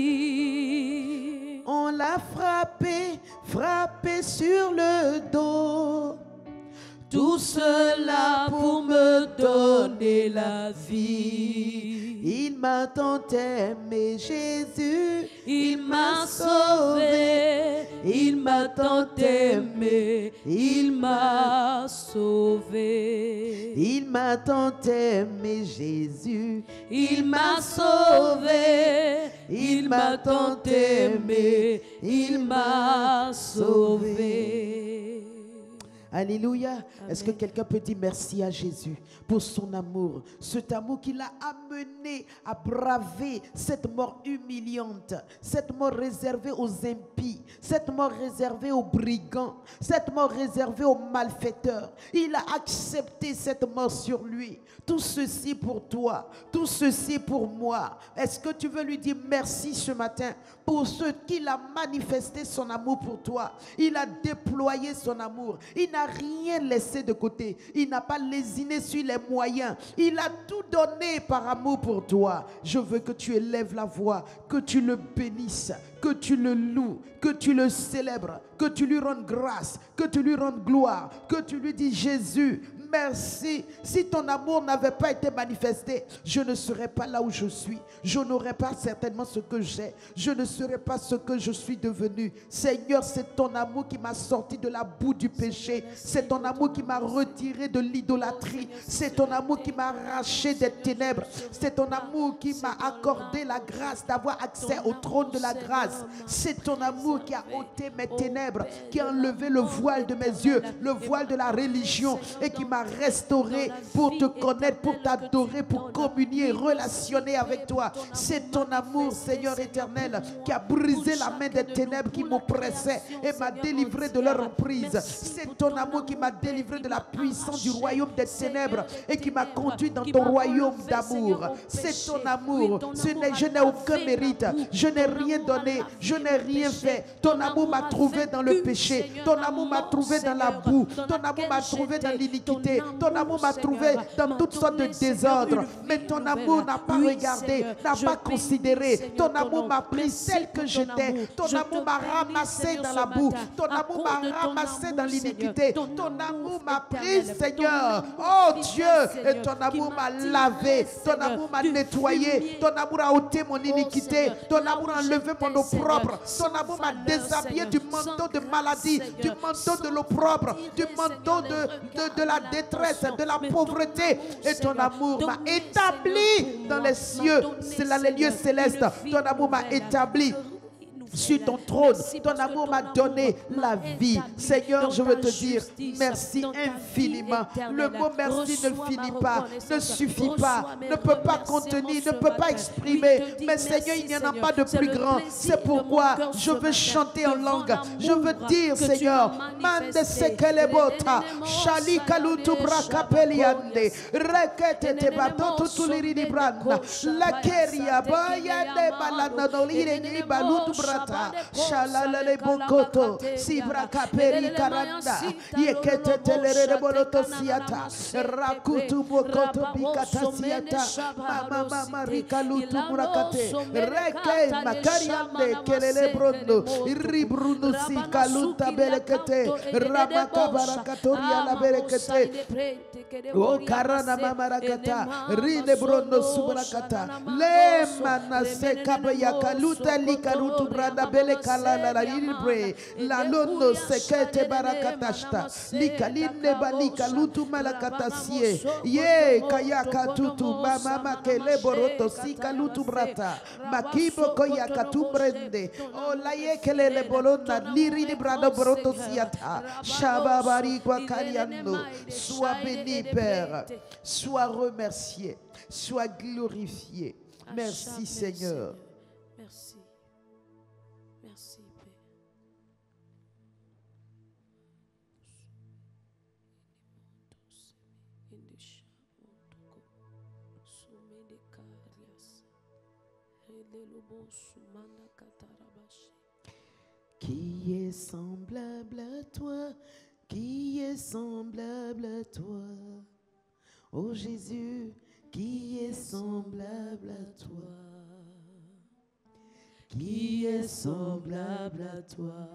vie. On l'a frappé, frappé sur le dos, tout cela pour me donner la vie. Il m'a tant aimé, Jésus, il m'a sauvé, il m'a tant aimé, il m'a sauvé. Il m'a tant aimé, Jésus, il m'a sauvé, il m'a tant aimé, il m'a sauvé. Alléluia. Est-ce que quelqu'un peut dire merci à Jésus pour son amour, cet amour qui l'a amené à braver cette mort humiliante, cette mort réservée aux impies, cette mort réservée aux brigands, cette mort réservée aux malfaiteurs. Il a accepté cette mort sur lui. Tout ceci pour toi, tout ceci pour moi. Est-ce que tu veux lui dire merci ce matin pour ce qu'il a manifesté son amour pour toi? Il a déployé son amour. Il n'a rien laissé de côté. Il n'a pas lésiné sur les moyens. Il a tout donné par amour pour toi. Je veux que tu élèves la voix, que tu le bénisses, que tu le loues, que tu le célèbres, que tu lui rendes grâce, que tu lui rendes gloire, que tu lui dis Jésus, merci. Si ton amour n'avait pas été manifesté, je ne serais pas là où je suis. Je n'aurais pas certainement ce que j'ai. Je ne serais pas ce que je suis devenu. Seigneur, c'est ton amour qui m'a sorti de la boue du péché. C'est ton amour qui m'a retiré de l'idolâtrie. C'est ton amour qui m'a arraché des ténèbres. C'est ton amour qui m'a accordé la grâce d'avoir accès au trône de la grâce. C'est ton amour qui a ôté mes ténèbres, qui a enlevé le voile de mes yeux, le voile de la religion, et qui m'a restauré pour te connaître, pour t'adorer, pour communier, relationner avec toi. C'est ton amour, Seigneur éternel, qui a brisé la main des ténèbres qui m'oppressaient et m'a délivré de leur emprise. C'est ton amour qui m'a délivré de la puissance du royaume des ténèbres et qui m'a conduit dans ton royaume d'amour. C'est ton amour. Ce n'est, je n'ai aucun mérite. Je n'ai rien donné. Je n'ai rien fait. Ton amour m'a trouvé dans le péché. Ton amour m'a trouvé dans la boue. Ton amour m'a trouvé dans l'iniquité. iniquité. Ton amour m'a trouvé dans toutes sortes de désordres. Mais ton amour n'a pas regardé, n'a pas considéré. Ton amour m'a pris tel que j'étais. Ton amour m'a ramassé dans la boue. Ton amour m'a ramassé dans l'iniquité. Ton amour m'a pris, Seigneur. Oh Dieu, et ton amour m'a lavé. Ton amour m'a nettoyé. Ton amour a ôté mon iniquité. Ton amour a enlevé mon opprobre. Ton amour m'a déshabillé du manteau de maladie, du manteau de l'opprobre, du manteau de, de, de la détresse, de la pauvreté. Et ton amour m'a établi dans les cieux, c'est là les lieux célestes. Ton amour m'a établi sur ton trône. Ton amour m'a donné la vie. Seigneur, je veux te dire merci infiniment. Le mot merci ne finit pas, ne suffit pas, ne peut pas contenir, ne peut pas exprimer. Mais Seigneur, il n'y en a pas de plus grand. C'est pourquoi je veux chanter en langue. Je veux dire, Seigneur, Mande sekelebota, Shali kalutu brakapeliande, Rekete te bato tutuliri branda, Lakeria bayande balanodolire ni balutu brata. Shalalale bokoto sibra kaperi karanda yekete telere boloto siata rakutu bokoto bikata siata mama mama rikalutu murakate reke makariande kelele brondo iribruno sikaluta belekete ramaka barakatoria la belekete o karana mama rakata rine brondo subrakata le mana sekabe yakaluta likarutu branda bele kala la libre la lono sekete barakatashta likaline balika lutu malakatasie ye kayaka tutu mama makele boroto sika lutu brata makibo koyaka tumbrende o la ye kele le bolona liri ni brado boroto siata shababari kwa kariano. Sois béni Père, sois remercié, sois glorifié. Merci Seigneur. Merci. Merci, Père. Qui est semblable à toi? Qui est semblable à toi? Oh Jésus, qui est semblable à toi? Qui est semblable à toi?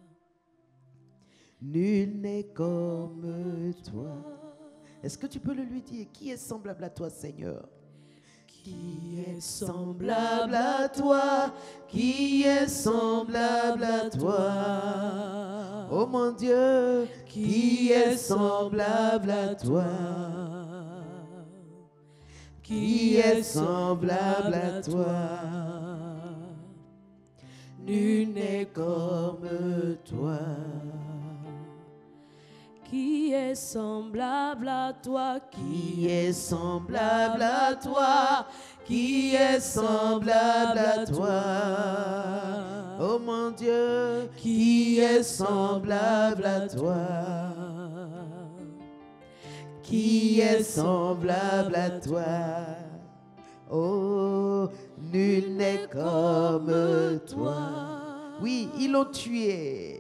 Nul n'est comme toi. Est-ce que tu peux le lui dire? Qui est semblable à toi, Seigneur? Qui est semblable à toi? Qui est semblable à toi? Oh mon Dieu, qui est semblable à toi? Qui est semblable à toi? Nul n'est comme toi. Qui est semblable à toi? Qui est semblable à toi? Qui est semblable à toi? Oh mon Dieu, qui est semblable à toi? Qui est semblable à toi? Oh, nul n'est comme toi. Oui, ils l'ont tué.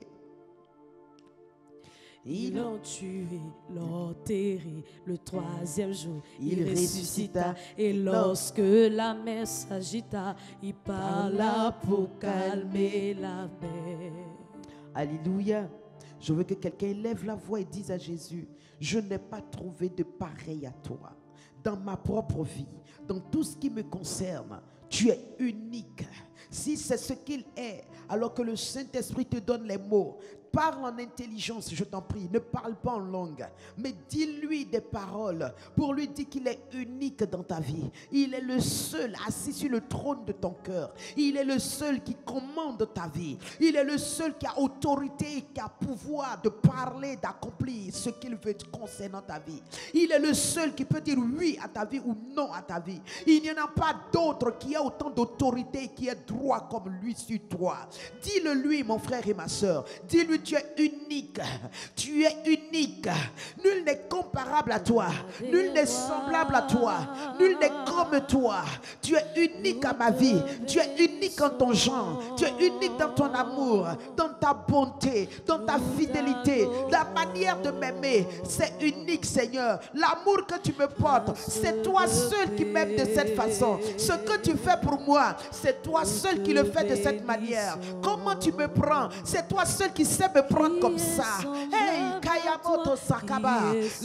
Ils l'ont tué, l'ont enterré, le troisième jour, il, il ressuscita. ressuscita. Et lorsque la mer s'agita, il parla pour calmer la mer. Alléluia. Je veux que quelqu'un lève la voix et dise à Jésus, je n'ai pas trouvé de pareil à toi. Dans ma propre vie, dans tout ce qui me concerne, tu es unique. Si c'est ce qu'il est, alors que le Saint-Esprit te donne les mots, parle en intelligence, je t'en prie. Ne parle pas en langue, mais dis-lui des paroles pour lui dire qu'il est unique dans ta vie. Il est le seul assis sur le trône de ton cœur. Il est le seul qui commande ta vie. Il est le seul qui a autorité et qui a pouvoir de parler, d'accomplir ce qu'il veut concernant ta vie. Il est le seul qui peut dire oui à ta vie ou non à ta vie. Il n'y en a pas d'autre qui a autant d'autorité, qui ait droit crois comme lui sur toi. Dis-le lui, mon frère et ma soeur. Dis-lui, tu es unique. Tu es unique. Nul n'est comparable à toi. Nul n'est semblable à toi. Nul n'est comme toi. Tu es unique à ma vie. Tu es unique en ton genre. Tu es unique dans ton amour, dans ta bonté, dans ta fidélité, la manière de m'aimer. C'est unique, Seigneur. L'amour que tu me portes, c'est toi seul qui m'aimes de cette façon. Ce que tu fais pour moi, c'est toi seul qui le fais de cette manière. Comment tu me prends, c'est toi seul qui sais me prendre comme ça. Hey, Kayamoto Sakaba,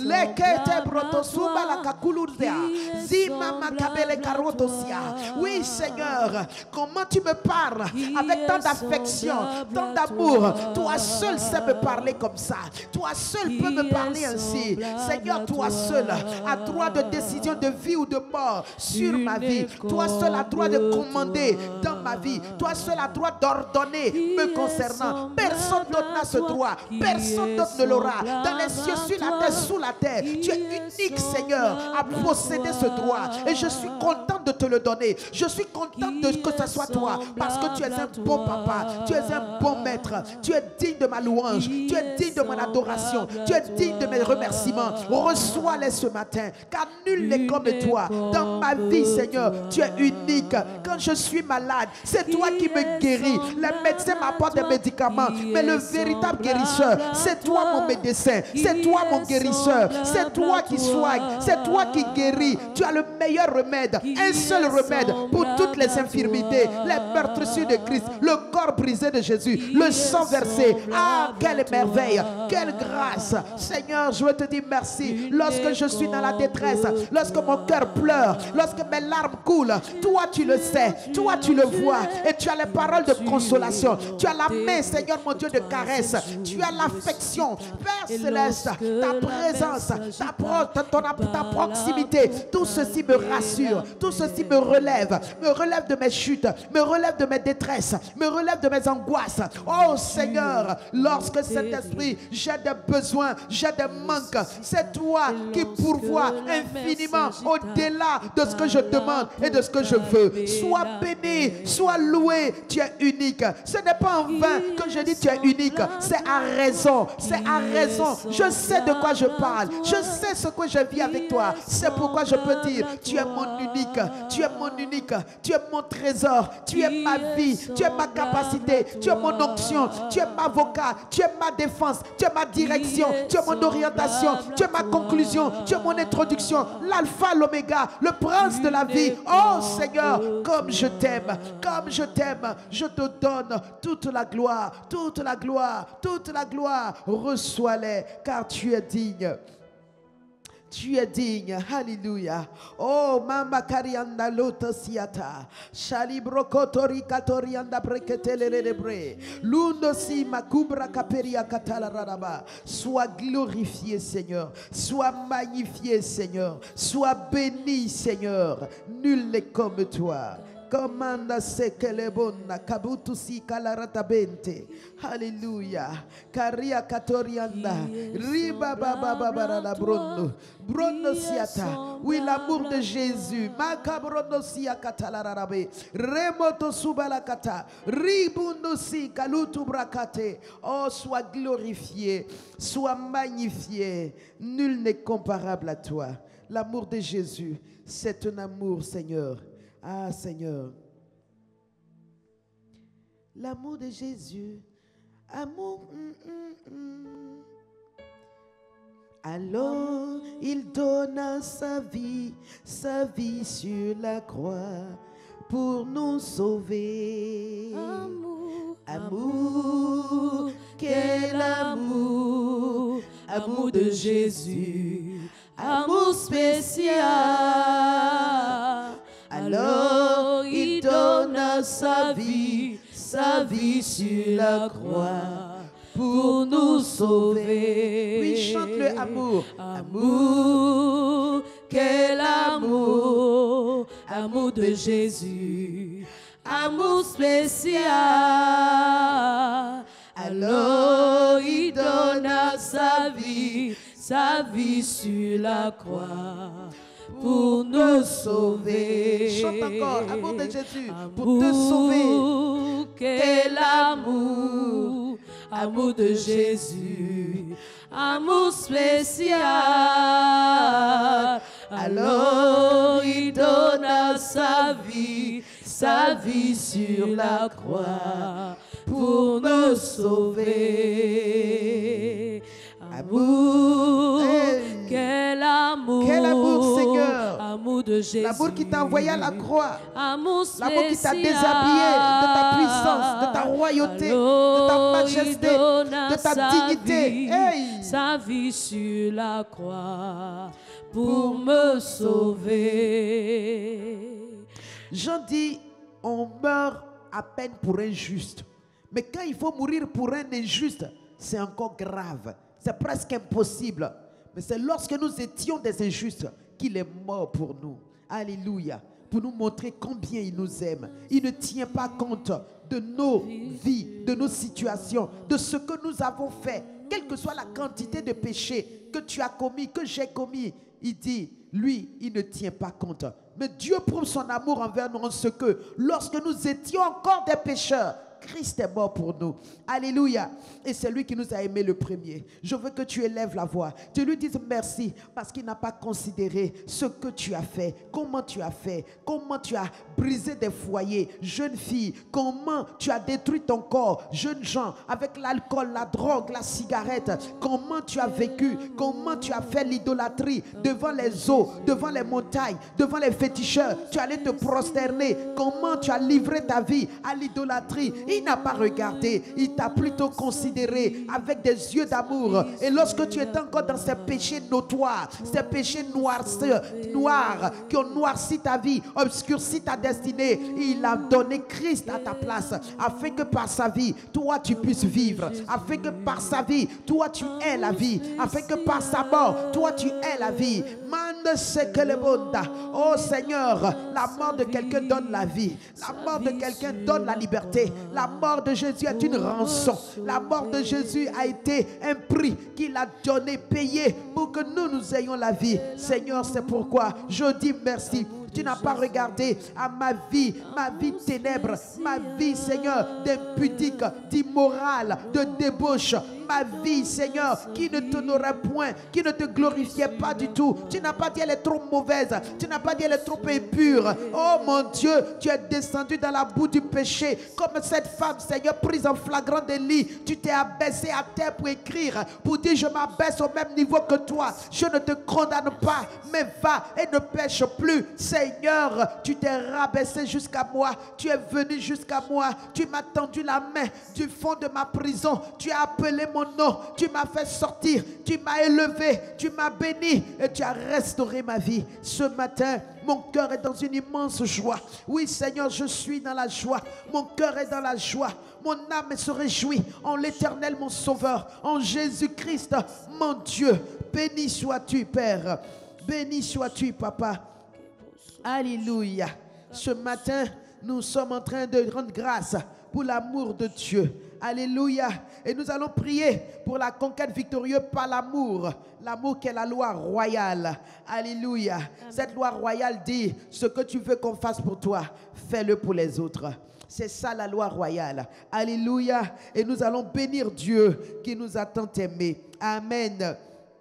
Lekete Brotosuba la Kakuluzia, Zima Makabele Karotosia. Oui, Seigneur, comment tu me parles avec tant d'affection, tant d'amour. Toi seul sais me parler comme ça. Toi seul peux me parler ainsi. Seigneur, toi seul as droit de décision de vie ou de mort sur ma vie. Toi seul as droit de commander dans ma vie. Toi seul as droit d'ordonner me concernant. Personne d'autre n'a ce droit. Personne d'autre ne l'aura. Dans les cieux, sur la terre, sous la terre. Tu es unique, Seigneur, à posséder ce droit. Et je suis content de te le donner. Je suis content de que ce soit toi. Parce que tu es un bon papa. Tu es un bon maître. Tu es digne de ma louange. Tu es digne de mon adoration. Tu es digne de mes remerciements. Reçois-les ce matin. Car nul n'est comme toi. Dans ma vie, Seigneur, tu es unique. Quand je suis malade, c'est toi qui me guéris. Les médecins m'apportent des médicaments. Mais le véritable guérisseur, c'est toi mon médecin. C'est toi mon guérisseur. C'est toi qui soigne. C'est toi qui guéris. Tu as le meilleur remède. Un seul remède pour toutes les infirmités. Les meurtrissures de Christ. Le corps brisé de Jésus. Le sang versé. Ah, quelle merveille. Quelle grâce. Seigneur, je veux te dire merci. Lorsque je suis dans la détresse, lorsque mon cœur pleure, lorsque mes larmes coulent, toi tu le sais, toi tu le vois, et tu as les paroles de consolation. Tu as la main, Seigneur mon Dieu, de caresse. Tu as l'affection, Père céleste, ta présence, ta, pro, ta, ton, ta proximité. Tout ceci me rassure, tout ceci me relève, me relève de mes chutes, me relève de mes détresses, me relève de mes angoisses. Oh Seigneur, lorsque cet esprit, j'ai des besoins, j'ai des manques, c'est toi qui pourvois infiniment au-delà de ce que je demande et de ce que je veux. Sois béni, sois loué, tu es unique. Ce n'est pas en vain que je dis tu es unique, c'est à raison, c'est à raison. Je sais de quoi je parle, je sais ce que je vis avec toi. C'est pourquoi je peux dire, tu es mon unique, tu es mon unique, tu es mon trésor, tu es ma vie, tu es ma capacité, tu es mon onction, tu es ma avocat, tu es ma défense, tu es ma direction, tu es mon orientation, tu es ma conclusion, tu es mon introduction, l'alpha, l'oméga, le prince de la vie. Oh Seigneur, comme je t'aime, comme je t'aime, je te donne toute la gloire, toute la gloire, toute la gloire. Reçois-les, car tu es digne. Tu es digne, alléluia. Oh, mama karianda lota siata. Shalibro kotori katorianda breketelerebre. Lundo si makubra kaperia katala radaba. Sois glorifié, Seigneur. Sois magnifié, Seigneur. Sois béni, Seigneur. Nul n'est comme toi. Commanda se que le bonna kabutu si kalarata bente. Alléluia. Karia katorianda. Riba baba baba la brondo. Brondo siata. Oui, l'amour de Jésus. Makabrondo sia katalararabe. Remoto subalakata. Ribundo si kalutu brakate. Oh, sois glorifié. Sois magnifié. Nul n'est comparable à toi. L'amour de Jésus, c'est un amour, Seigneur. Ah Seigneur, l'amour de Jésus, amour. Mm, mm, mm. Alors il donna sa vie, sa vie sur la croix pour nous sauver. Amour, amour, quel amour, amour de Jésus, amour spécial. Alors il donna sa vie, sa vie sur la croix pour nous sauver. Oui, chante le amour. Amour, quel amour, amour de Jésus, amour spécial. Alors il donna sa vie, sa vie sur la croix pour nous sauver. Chante encore, amour de Jésus, pour te sauver. Quel amour, amour de Jésus, amour spécial. Alors il donna sa vie, sa vie sur la croix pour nous sauver. Amour, hey. Quel amour, quel amour, Seigneur, amour de Jésus, l'amour qui t'a envoyé à la croix, l'amour l'amour qui t'a déshabillé de ta puissance, de ta royauté, de ta majesté, de ta dignité. Vie, hey. sa vie sur la croix pour me sauver. Jean dit, on meurt à peine pour un juste. Mais quand il faut mourir pour un injuste, c'est encore grave. C'est presque impossible. Mais c'est lorsque nous étions des injustes qu'il est mort pour nous. Alléluia. Pour nous montrer combien il nous aime. Il ne tient pas compte de nos vies, de nos situations, de ce que nous avons fait. Quelle que soit la quantité de péchés que tu as commis, que j'ai commis, il dit, lui, il ne tient pas compte. Mais Dieu prouve son amour envers nous en ce que, lorsque nous étions encore des pécheurs, Christ est mort pour nous. Alléluia. Et c'est lui qui nous a aimés le premier. Je veux que tu élèves la voix. Tu lui dises merci parce qu'il n'a pas considéré ce que tu as fait. Comment tu as fait. Comment tu as brisé des foyers. Jeune fille, comment tu as détruit ton corps. Jeunes gens, avec l'alcool, la drogue, la cigarette. Comment tu as vécu. Comment tu as fait l'idolâtrie devant les eaux, devant les montagnes, devant les féticheurs. Tu allais te prosterner. Comment tu as livré ta vie à l'idolâtrie. Il n'a pas regardé, il t'a plutôt considéré avec des yeux d'amour. Et lorsque tu étais encore dans ces péchés notoires, ces péchés noirs, noirs qui ont noirci ta vie, obscurci ta destinée, il a donné Christ à ta place, afin que par sa vie, toi tu puisses vivre, afin que par sa vie, toi tu aies la vie, afin que par sa mort, toi tu aies la vie. Oh Seigneur, la mort de quelqu'un donne la vie, la mort de quelqu'un donne la liberté. La mort de Jésus est une rançon. La mort de Jésus a été un prix qu'il a donné, payé pour que nous, nous ayons la vie. Seigneur, c'est pourquoi je dis merci. Tu n'as pas regardé à ma vie, ma vie de ténèbres, ma vie, Seigneur, d'impudique, d'immoral, de débauche. Ma vie, Seigneur, qui ne t'honorait point, qui ne te glorifiait pas du tout. Tu n'as pas dit elle est trop mauvaise. Tu n'as pas dit elle est trop impure. Oh mon Dieu, tu es descendu dans la boue du péché. Comme cette femme, Seigneur, prise en flagrant délit. Tu t'es abaissé à terre pour écrire, pour dire je m'abaisse au même niveau que toi. Je ne te condamne pas, mais va et ne pêche plus. Seigneur, tu t'es rabaissé jusqu'à moi. Tu es venu jusqu'à moi. Tu m'as tendu la main du fond de ma prison. Tu as appelé mon nom, tu m'as fait sortir, tu m'as élevé, tu m'as béni et tu as restauré ma vie. Ce matin, mon cœur est dans une immense joie. Oui, Seigneur, je suis dans la joie. Mon cœur est dans la joie. Mon âme se réjouit en l'Éternel, mon Sauveur, en Jésus-Christ, mon Dieu. Béni sois-tu, Père. Béni sois-tu, Papa. Alléluia. Ce matin, nous sommes en train de rendre grâce pour l'amour de Dieu. Alléluia. Et nous allons prier pour la conquête victorieuse par l'amour. L'amour qui est la loi royale. Alléluia. Amen. Cette loi royale dit, ce que tu veux qu'on fasse pour toi, fais-le pour les autres. C'est ça la loi royale. Alléluia. Et nous allons bénir Dieu qui nous a tant aimés. Amen. Amen.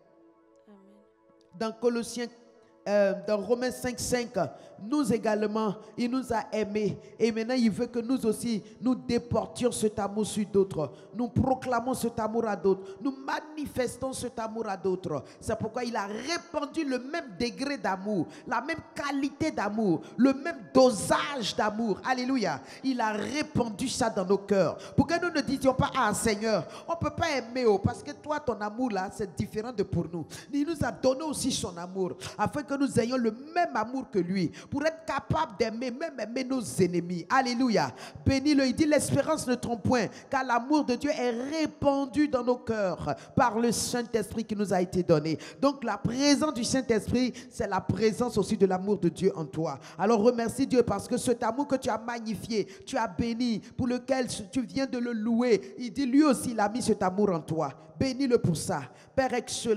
Dans Colossiens Euh, dans Romains cinq, cinq, nous également, il nous a aimés. Et maintenant, il veut que nous aussi, nous déportions cet amour sur d'autres. Nous proclamons cet amour à d'autres. Nous manifestons cet amour à d'autres. C'est pourquoi il a répandu le même degré d'amour, la même qualité d'amour, le même dosage d'amour. Alléluia. Il a répandu ça dans nos cœurs. Pour que nous ne disions pas, ah Seigneur, on ne peut pas aimer, oh, parce que toi, ton amour là, c'est différent de pour nous. Il nous a donné aussi son amour, afin que nous ayons le même amour que lui, pour être capable d'aimer, même aimer nos ennemis. Alléluia. Bénis-le. Il dit l'espérance ne trompe point, car l'amour de Dieu est répandu dans nos cœurs par le Saint-Esprit qui nous a été donné. Donc la présence du Saint-Esprit, c'est la présence aussi de l'amour de Dieu en toi. Alors remercie Dieu parce que cet amour que tu as magnifié, tu as béni, pour lequel tu viens de le louer, il dit lui aussi il a mis cet amour en toi. Bénis-le pour ça. Père excellent,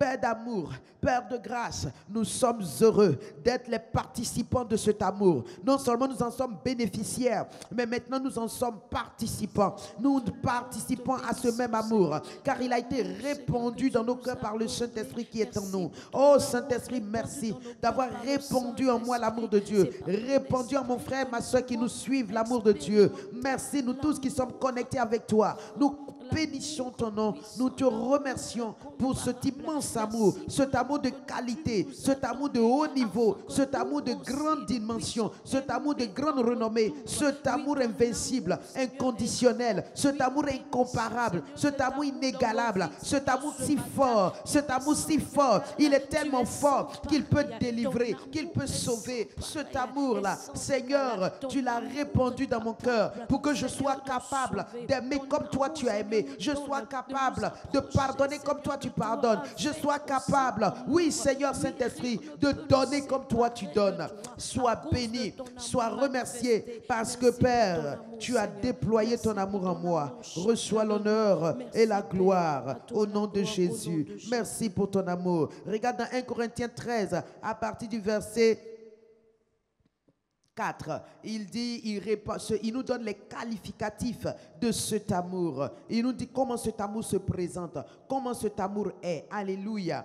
Père d'amour, Père de grâce, nous sommes heureux d'être les participants de cet amour. Non seulement nous en sommes bénéficiaires, mais maintenant nous en sommes participants. Nous participons à ce même amour, car il a été répandu dans nos cœurs par le Saint-Esprit qui est en nous. Oh Saint-Esprit, merci d'avoir répandu en moi l'amour de Dieu, répandu en mon frère, ma soeur qui nous suivent l'amour de Dieu. Merci, nous tous qui sommes connectés avec toi. Nous bénissons ton nom, nous te remercions pour cet immense amour, cet amour de qualité, cet amour de haut niveau, cet amour de grande dimension, cet amour de grande renommée, cet amour invincible, inconditionnel, cet amour incomparable, cet amour inégalable, cet amour si fort, cet amour si fort, il est tellement fort qu'il peut délivrer, qu'il peut sauver. Cet amour-là, Seigneur, tu l'as répandu dans mon cœur pour que je sois capable d'aimer comme toi tu as aimé. Je sois capable de pardonner comme toi tu pardonnes. Je sois capable, oui Seigneur Saint-Esprit, de donner comme toi tu donnes. Sois béni, sois remercié parce que Père, tu as déployé ton amour en moi. Reçois l'honneur et la gloire au nom de Jésus. Merci pour ton amour. Regarde dans un Corinthiens treize à partir du verset quatre, il dit, il, répand, il nous donne les qualificatifs de cet amour. Il nous dit comment cet amour se présente, comment cet amour est. Alléluia.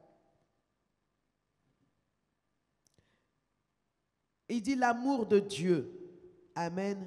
Il dit l'amour de Dieu. Amen.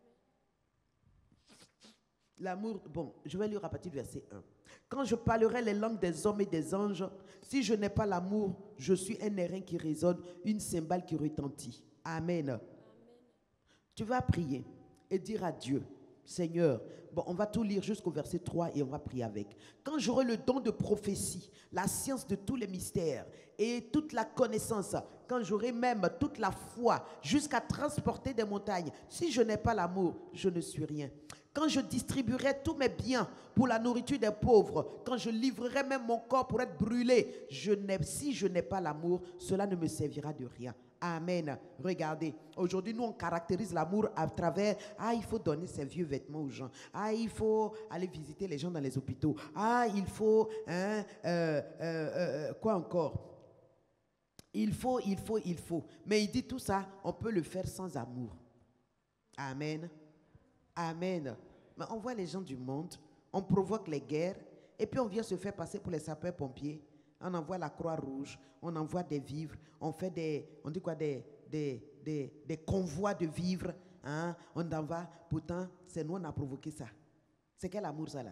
L'amour, bon, je vais lire à partir du verset un. Quand je parlerai les langues des hommes et des anges, si je n'ai pas l'amour, je suis un airain qui résonne, une cymbale qui retentit. Amen. Amen. Tu vas prier et dire à Dieu, Seigneur, bon, on va tout lire jusqu'au verset trois et on va prier avec. Quand j'aurai le don de prophétie, la science de tous les mystères et toute la connaissance, quand j'aurai même toute la foi jusqu'à transporter des montagnes, si je n'ai pas l'amour, je ne suis rien. Quand je distribuerai tous mes biens pour la nourriture des pauvres, quand je livrerai même mon corps pour être brûlé, je n'ai, si je n'ai pas l'amour, cela ne me servira de rien. Amen. Regardez, aujourd'hui, nous, on caractérise l'amour à travers, ah, il faut donner ses vieux vêtements aux gens. Ah, il faut aller visiter les gens dans les hôpitaux. Ah, il faut, hein, euh, euh, euh, quoi encore? Il faut, il faut, il faut. Mais il dit tout ça, on peut le faire sans amour. Amen. Amen. Mais on voit les gens du monde, on provoque les guerres, et puis on vient se faire passer pour les sapeurs-pompiers. On envoie la Croix-Rouge, on envoie des vivres, on fait des, on dit quoi, des, des, des, des convois de vivres, hein? On envoie, pourtant, c'est nous, on a provoqué ça. C'est quel amour ça là?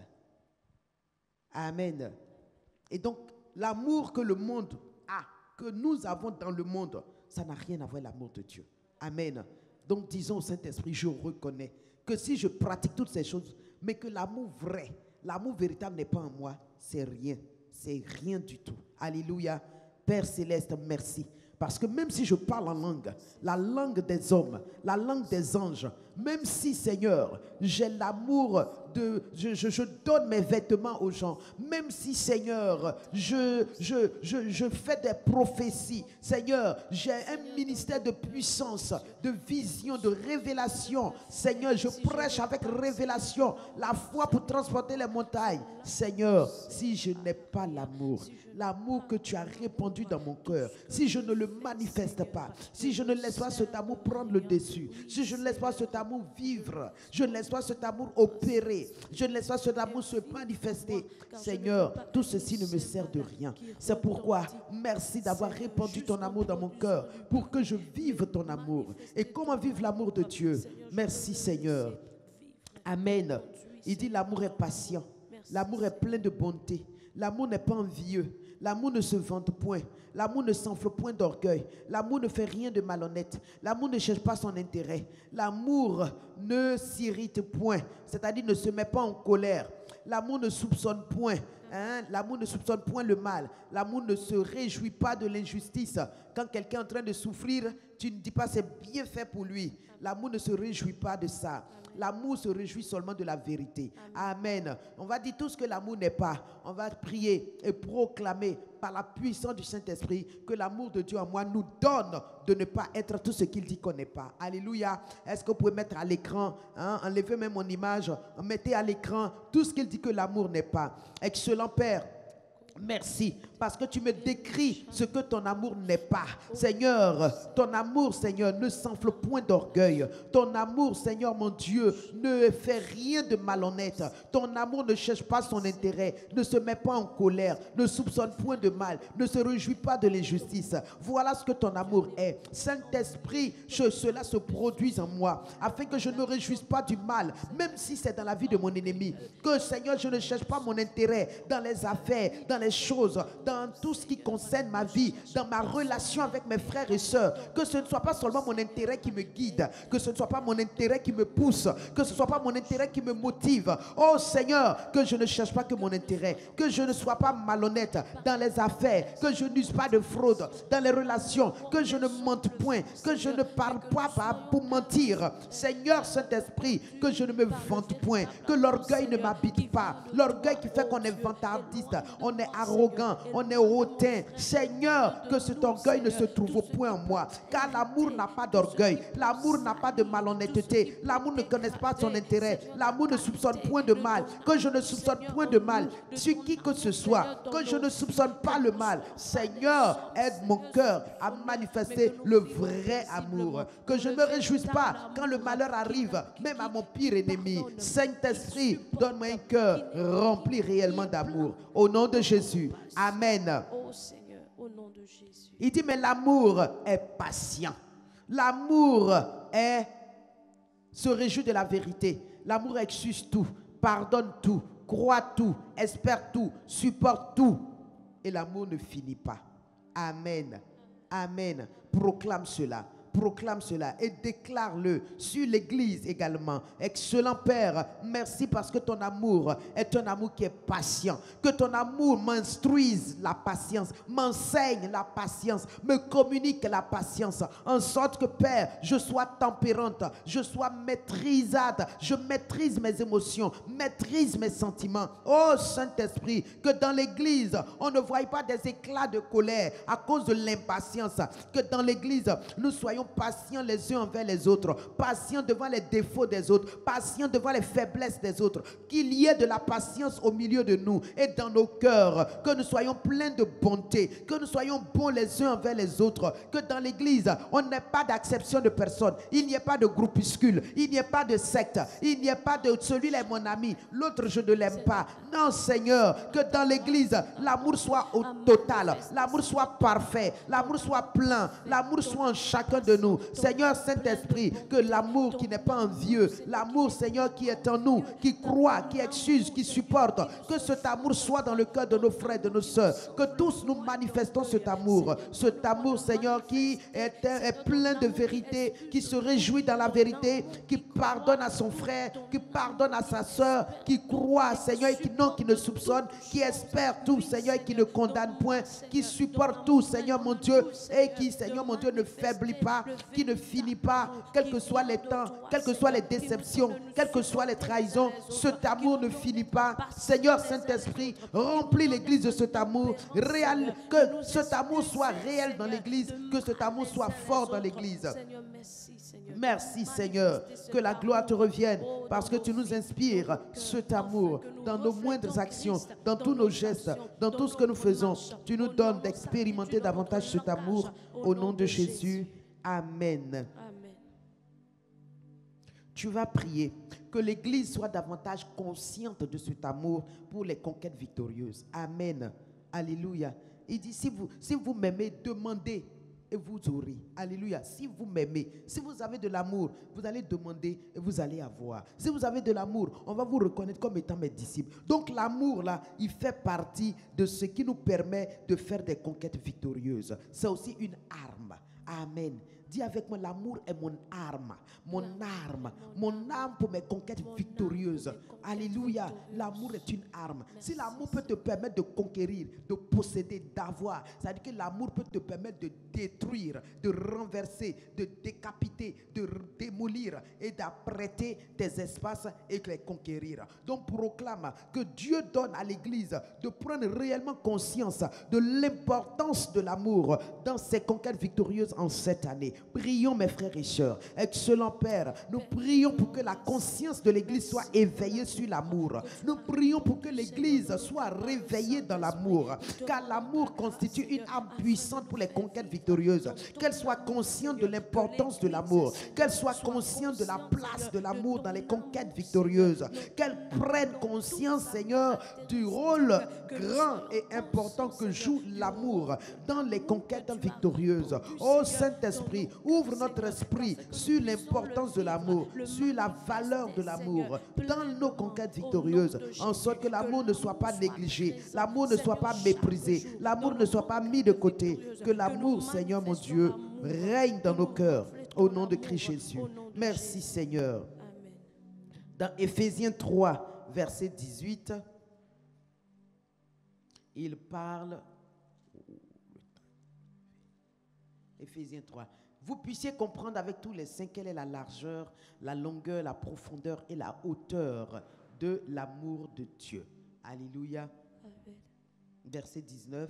Amen. Et donc, l'amour que le monde a, que nous avons dans le monde, ça n'a rien à voir avec l'amour de Dieu. Amen. Donc, disons au Saint-Esprit, je reconnais que si je pratique toutes ces choses, mais que l'amour vrai, l'amour véritable n'est pas en moi, c'est rien. C'est rien du tout. Alléluia. Père Céleste, merci. Parce que même si je parle en langue, la langue des hommes, la langue des anges, même si, Seigneur, j'ai l'amour de... Je, je, je donne mes vêtements aux gens, même si, Seigneur, je, je, je, je fais des prophéties, Seigneur, j'ai un ministère de puissance, de vision, de révélation. Seigneur, je prêche avec révélation la foi pour transporter les montagnes. Seigneur, si je n'ai pas l'amour, l'amour que tu as répandu dans mon cœur, si je ne le manifeste pas, si je ne laisse pas cet amour prendre le dessus, si je ne laisse pas cet amour vivre, je ne laisse pas cet amour opérer, je ne laisse pas cet amour se manifester, Seigneur, tout ceci ne me sert de rien. C'est pourquoi, merci d'avoir répandu ton amour dans mon cœur pour que je vive ton amour. Et comment vivre l'amour de Dieu? Merci Seigneur. Amen. Il dit l'amour est patient, l'amour est plein de bonté, l'amour n'est pas envieux. L'amour ne se vante point. L'amour ne s'enfle point d'orgueil. L'amour ne fait rien de malhonnête. L'amour ne cherche pas son intérêt. L'amour ne s'irrite point, c'est-à-dire ne se met pas en colère. L'amour ne soupçonne point. Hein? L'amour ne soupçonne point le mal. L'amour ne se réjouit pas de l'injustice. Quand quelqu'un est en train de souffrir, tu ne dis pas c'est bien fait pour lui. L'amour ne se réjouit pas de ça. L'amour se réjouit seulement de la vérité. Amen. Amen. On va dire tout ce que l'amour n'est pas. On va prier et proclamer par la puissance du Saint-Esprit que l'amour de Dieu en moi nous donne de ne pas être tout ce qu'il dit qu'on n'est pas. Alléluia. Est-ce que vous pouvez mettre à l'écran, hein, enlevez même mon image, mettez à l'écran tout ce qu'il dit que l'amour n'est pas. Excellent Père, Merci, parce que tu me décris ce que ton amour n'est pas. Seigneur, ton amour, Seigneur, ne s'enfle point d'orgueil. Ton amour, Seigneur, mon Dieu, ne fait rien de malhonnête. Ton amour ne cherche pas son intérêt, ne se met pas en colère, ne soupçonne point de mal, ne se réjouit pas de l'injustice. Voilà ce que ton amour est. Saint-Esprit, que cela se produise en moi, afin que je ne me réjouisse pas du mal, même si c'est dans la vie de mon ennemi. Que, Seigneur, je ne cherche pas mon intérêt dans les affaires, dans les choses, dans tout ce qui concerne ma vie, dans ma relation avec mes frères et sœurs. Que ce ne soit pas seulement mon intérêt qui me guide, que ce ne soit pas mon intérêt qui me pousse, que ce ne soit pas mon intérêt qui me motive. Oh Seigneur, que je ne cherche pas que mon intérêt, que je ne sois pas malhonnête dans les affaires, que je n'use pas de fraude dans les relations, que je ne mente point, que je ne parle pas pour mentir. Seigneur Saint-Esprit, que je ne me vante point, que l'orgueil ne m'habite pas, l'orgueil qui fait qu'on est vantardiste, on est arrogant, on est hautain. Seigneur, que cet orgueil ne se trouve point en moi, car l'amour n'a pas d'orgueil, l'amour n'a pas de malhonnêteté, l'amour ne connaît pas son intérêt, l'amour ne soupçonne point de mal, que je ne soupçonne point de mal sur qui que ce soit, que je ne soupçonne pas le mal. Seigneur, aide mon cœur à manifester le vrai amour, que je ne me réjouisse pas quand le malheur arrive, même à mon pire ennemi. Saint-Esprit, donne-moi un cœur rempli réellement d'amour. Au nom de Jésus. Amen. Oh Seigneur, au nom de Jésus. Il dit, mais l'amour est patient. L'amour est se réjouit de la vérité. L'amour excuse tout, pardonne tout, croit tout, espère tout, supporte tout. Et l'amour ne finit pas. Amen. Amen. Proclame cela. Proclame cela et déclare-le sur l'église également. Excellent Père, merci parce que ton amour est un amour qui est patient. Que ton amour m'instruise la patience, m'enseigne la patience, me communique la patience, en sorte que Père, je sois tempérante, je sois maîtrisable, je maîtrise mes émotions, maîtrise mes sentiments. Oh Saint-Esprit, que dans l'église, on ne voie pas des éclats de colère à cause de l'impatience. Que dans l'église, nous soyons patients les uns envers les autres, patients devant les défauts des autres, patients devant les faiblesses des autres, qu'il y ait de la patience au milieu de nous et dans nos cœurs, que nous soyons pleins de bonté, que nous soyons bons les uns envers les autres, que dans l'église, on n'ait pas d'acception de personne, il n'y ait pas de groupuscule, il n'y ait pas de secte, il n'y ait pas de celui-là est mon ami, l'autre je ne l'aime pas. Non Seigneur, que dans l'église, l'amour soit au total, l'amour soit parfait, l'amour soit plein, l'amour soit en chacun de nous. Seigneur Saint-Esprit, que l'amour qui n'est pas envieux, l'amour Seigneur qui est en nous, qui croit, qui excuse, qui supporte, que cet amour soit dans le cœur de nos frères, de nos sœurs, que tous nous manifestons cet amour, cet amour Seigneur qui est, est plein de vérité, qui se réjouit dans la vérité, qui pardonne à son frère, qui pardonne à sa sœur, qui croit Seigneur et qui, non, qui ne soupçonne, qui espère tout Seigneur et qui ne condamne point, qui supporte tout Seigneur mon Dieu et qui Seigneur mon Dieu ne faiblit pas, qui ne finit pas, quels que soient les temps, quelles que soient les déceptions, quelles que soient les trahisons, cet amour ne finit pas. Seigneur Saint-Esprit, remplis l'église de cet amour, réel, que cet amour soit réel dans l'église, que cet amour soit fort dans l'église. Merci Seigneur, que la gloire te revienne parce que tu nous inspires cet amour dans nos moindres actions, dans tous nos gestes, dans tout ce que nous faisons. Tu nous donnes d'expérimenter davantage cet amour au nom de Jésus. Amen. Amen. Tu vas prier que l'église soit davantage consciente de cet amour pour les conquêtes victorieuses. Amen. Alléluia. Il dit, si vous, si vous m'aimez, demandez et vous aurez. Alléluia. Si vous m'aimez, si vous avez de l'amour, vous allez demander et vous allez avoir. Si vous avez de l'amour, on va vous reconnaître comme étant mes disciples. Donc l'amour là, il fait partie de ce qui nous permet de faire des conquêtes victorieuses. C'est aussi une arme. Amen. Dis avec moi, l'amour est mon arme, mon arme, mon arme pour mes conquêtes victorieuses. Alléluia. L'amour est une arme. Si l'amour peut te permettre de conquérir, de posséder, d'avoir, ça veut dire que l'amour peut te permettre de détruire, de renverser, de décapiter, de démolir et d'apprêter tes espaces et de les conquérir. Donc proclame que Dieu donne à l'église de prendre réellement conscience de l'importance de l'amour dans ses conquêtes victorieuses en cette année. Prions, mes frères et sœurs. Excellent Père, nous prions pour que la conscience de l'Église soit éveillée sur l'amour. Nous prions pour que l'Église soit réveillée dans l'amour, car l'amour constitue une arme puissante pour les conquêtes victorieuses. Qu'elle soit consciente de l'importance de l'amour, qu'elle soit consciente de la place de l'amour dans les conquêtes victorieuses, qu'elle prenne conscience, Seigneur, du rôle grand et important que joue l'amour dans les conquêtes victorieuses. Oh Saint-Esprit, ouvre notre esprit sur l'importance de l'amour, sur la valeur de l'amour dans nos conquêtes victorieuses, en sorte que l'amour ne soit pas négligé, l'amour ne soit pas méprisé, l'amour ne soit pas mis de côté, que l'amour, Seigneur mon Dieu, règne dans nos cœurs, au nom de Christ Jésus. Merci Seigneur. Dans Éphésiens trois, verset dix-huit, il parle, Éphésiens trois, vous puissiez comprendre avec tous les saints quelle est la largeur, la longueur, la profondeur et la hauteur de l'amour de Dieu. Alléluia. Amen. Verset dix-neuf.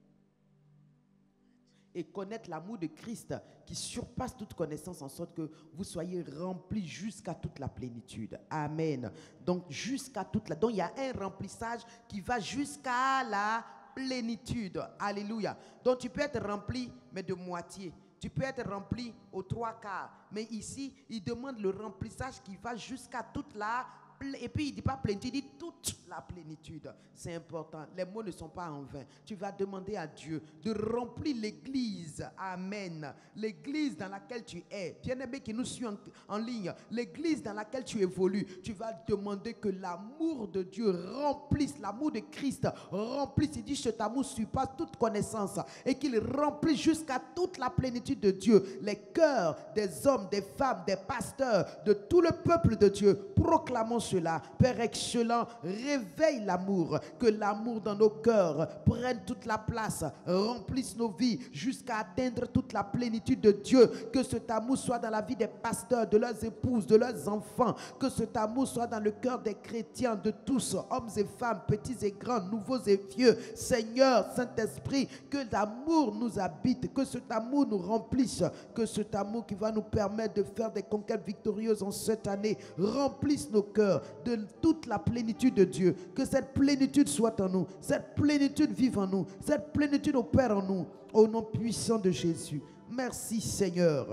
Et connaître l'amour de Christ qui surpasse toute connaissance, en sorte que vous soyez remplis jusqu'à toute la plénitude. Amen. Donc jusqu'à toute la... Donc il y a un remplissage qui va jusqu'à la plénitude. Alléluia. Donc tu peux être rempli, mais de moitié. Tu peux être rempli aux trois quarts. Mais ici, il demande le remplissage qui va jusqu'à toute la plénitude. Et puis il ne dit pas plénitude, il dit toute la plénitude. C'est important. Les mots ne sont pas en vain. Tu vas demander à Dieu de remplir l'église. Amen. L'église dans laquelle tu es. Bien-aimé qui nous suit en, en ligne. L'église dans laquelle tu évolues. Tu vas demander que l'amour de Dieu remplisse, l'amour de Christ remplisse. Il dit cet amour surpasse toute connaissance. Et qu'il remplisse jusqu'à toute la plénitude de Dieu. Les cœurs des hommes, des femmes, des pasteurs, de tout le peuple de Dieu. Proclamons cela. Père excellent, réveille l'amour, que l'amour dans nos cœurs prenne toute la place, remplisse nos vies jusqu'à atteindre toute la plénitude de Dieu. Que cet amour soit dans la vie des pasteurs, de leurs épouses, de leurs enfants. Que cet amour soit dans le cœur des chrétiens, de tous, hommes et femmes, petits et grands, nouveaux et vieux. Seigneur, Saint-Esprit, que l'amour nous habite, que cet amour nous remplisse, que cet amour qui va nous permettre de faire des conquêtes victorieuses en cette année remplisse nos cœurs de toute la plénitude de Dieu. Que cette plénitude soit en nous, cette plénitude vive en nous, cette plénitude opère en nous, au nom puissant de Jésus. Merci Seigneur.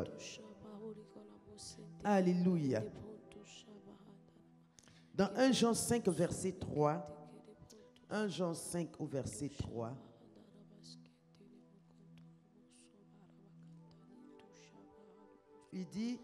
Alléluia. Dans un Jean cinq verset trois, un Jean cinq au verset trois, il dit: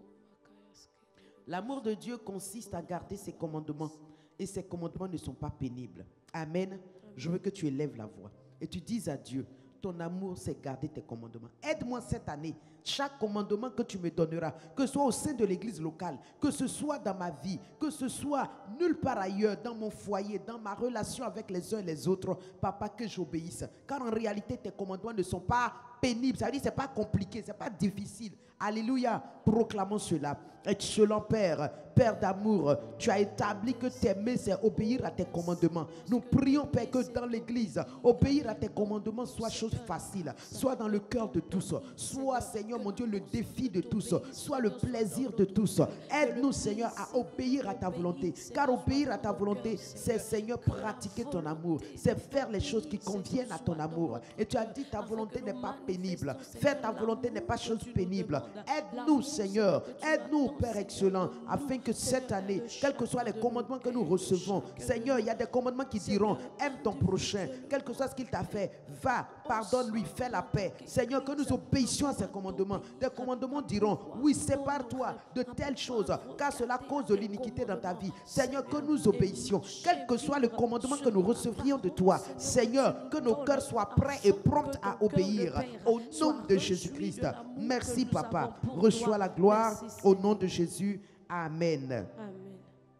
l'amour de Dieu consiste à garder ses commandements, et ses commandements ne sont pas pénibles. Amen. Amen. Je veux que tu élèves la voix et tu dises à Dieu: ton amour, c'est garder tes commandements. Aide-moi cette année. Chaque commandement que tu me donneras, que ce soit au sein de l'église locale, que ce soit dans ma vie, que ce soit nulle part ailleurs, dans mon foyer, dans ma relation avec les uns et les autres, Papa, que j'obéisse. Car en réalité, tes commandements ne sont pas pénibles. Ça veut dire que ce n'est pas compliqué, ce n'est pas difficile. Alléluia. Proclamons cela. Excellent Père, Père d'amour, tu as établi que t'aimer, c'est obéir à tes commandements. Nous prions, Père, que dans l'église, obéir à tes commandements soit chose facile, soit dans le cœur de tous, soit, Seigneur mon Dieu, le défi de tous, soit le plaisir de tous. Aide-nous, Seigneur, à obéir à ta volonté, car obéir à ta volonté, c'est, Seigneur, pratiquer ton amour, c'est faire les choses qui conviennent à ton amour. Et tu as dit, ta volonté n'est pas pénible, faire ta volonté n'est pas chose pénible. Aide-nous, Seigneur, aide-nous, Père excellent, afin que cette année, quels que soient les commandements que nous recevons, Seigneur, il y a des commandements qui diront: aime ton prochain, quel que soit ce qu'il t'a fait, va, pardonne-lui, fais la paix. Seigneur, que nous obéissions à ces commandements. Des commandements diront: oui, sépare-toi de telles choses, car cela cause de l'iniquité dans ta vie. Seigneur, que nous obéissions, quel que soit le commandement que nous recevrions de toi. Seigneur, que nos cœurs soient prêts et prompts à obéir. Au nom de Jésus-Christ. Merci, Papa. Reçois la gloire au nom de Jésus. Amen. Amen.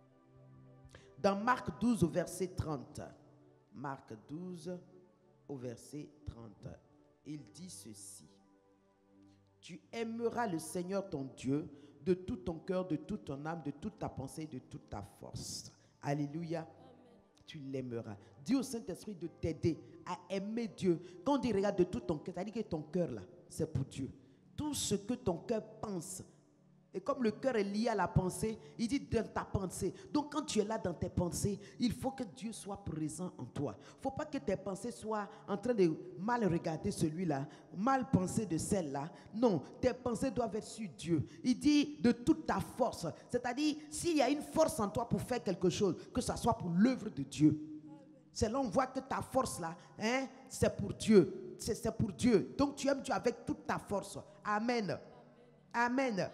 Dans Marc douze au verset trente, Marc douze au verset trente, il dit ceci: tu aimeras le Seigneur ton Dieu de tout ton cœur, de toute ton âme, de toute ta pensée, de toute ta force. Alléluia. Amen. Tu l'aimeras. Dis au Saint-Esprit de t'aider à aimer Dieu. Quand on dit regarde de tout ton cœur, ça dit que ton cœur là, c'est pour Dieu. tout ce que ton cœur pense. Et comme le cœur est lié à la pensée, il dit dans ta pensée. Donc quand tu es là dans tes pensées, il faut que Dieu soit présent en toi. Il ne faut pas que tes pensées soient en train de mal regarder celui-là, mal penser de celle-là. Non, tes pensées doivent être sur Dieu. Il dit de toute ta force. C'est-à-dire, s'il y a une force en toi pour faire quelque chose, que ce soit pour l'œuvre de Dieu. C'est là on voit que ta force là, hein, c'est pour Dieu. C'est, c'est pour Dieu. Donc tu aimes Dieu avec toute ta force. Amen. Amen.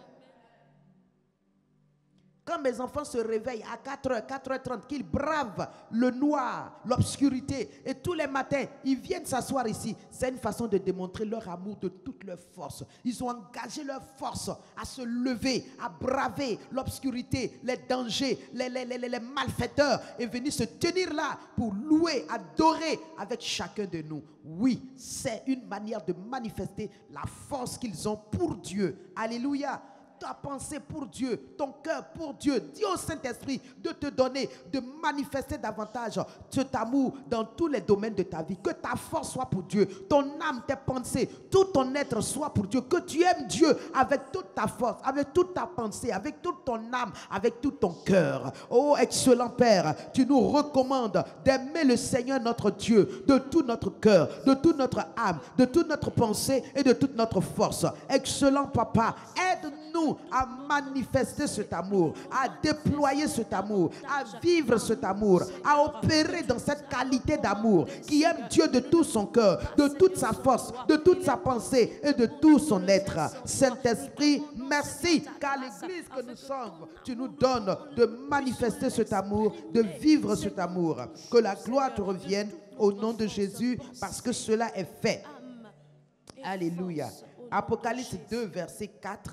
Quand mes enfants se réveillent à quatre heures, quatre heures trente, qu'ils bravent le noir, l'obscurité, et tous les matins, ils viennent s'asseoir ici, c'est une façon de démontrer leur amour de toute leur force. Ils ont engagé leur force à se lever, à braver l'obscurité, les dangers, les, les, les, les malfaiteurs, et venir se tenir là pour louer, adorer avec chacun de nous. Oui, c'est une manière de manifester la force qu'ils ont pour Dieu. Alléluia. Ta pensée pour Dieu, ton cœur pour Dieu. Dis au Saint-Esprit de te donner, de manifester davantage cet amour dans tous les domaines de ta vie. Que ta force soit pour Dieu, ton âme, tes pensées, tout ton être soit pour Dieu. Que tu aimes Dieu avec toute ta force, avec toute ta pensée, avec toute ton âme, avec tout ton cœur. Oh excellent Père, tu nous recommandes d'aimer le Seigneur notre Dieu de tout notre cœur, de toute notre âme, de toute notre pensée et de toute notre force. Excellent Papa, aide-nous à manifester cet amour, à déployer cet amour, à vivre cet amour, à opérer dans cette qualité d'amour qui aime Dieu de tout son cœur, de toute sa force, de toute sa pensée et de tout son être. Saint-Esprit, merci qu'à l'église que nous sommes, tu nous donnes de manifester cet amour, de vivre cet amour. Que la gloire te revienne au nom de Jésus parce que cela est fait. Alléluia. Apocalypse deux, verset quatre.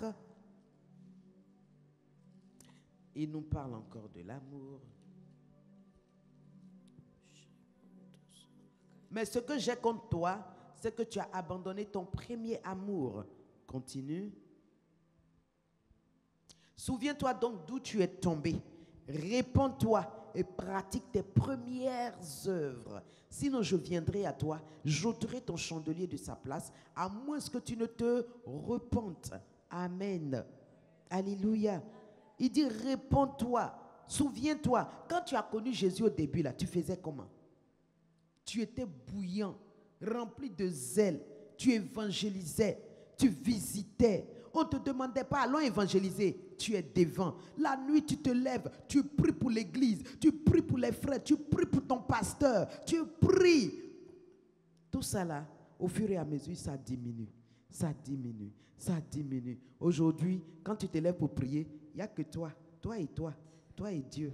Il nous parle encore de l'amour. Mais ce que j'ai contre toi, c'est que tu as abandonné ton premier amour. Continue. Souviens-toi donc d'où tu es tombé. Répands-toi et pratique tes premières œuvres. Sinon, je viendrai à toi, j'ôterai ton chandelier de sa place, à moins que tu ne te repentes. Amen. Alléluia. Il dit, réponds-toi, souviens-toi, quand tu as connu Jésus au début, là, tu faisais comment? Tu étais bouillant, rempli de zèle, tu évangélisais, tu visitais. On ne te demandait pas, allons évangéliser, tu es devant. La nuit, tu te lèves, tu pries pour l'église, tu pries pour les frères, tu pries pour ton pasteur, tu pries. Tout ça là, au fur et à mesure, ça diminue. Ça diminue, ça diminue. Aujourd'hui, quand tu te lèves pour prier, il n'y a que toi, toi et toi, toi et Dieu.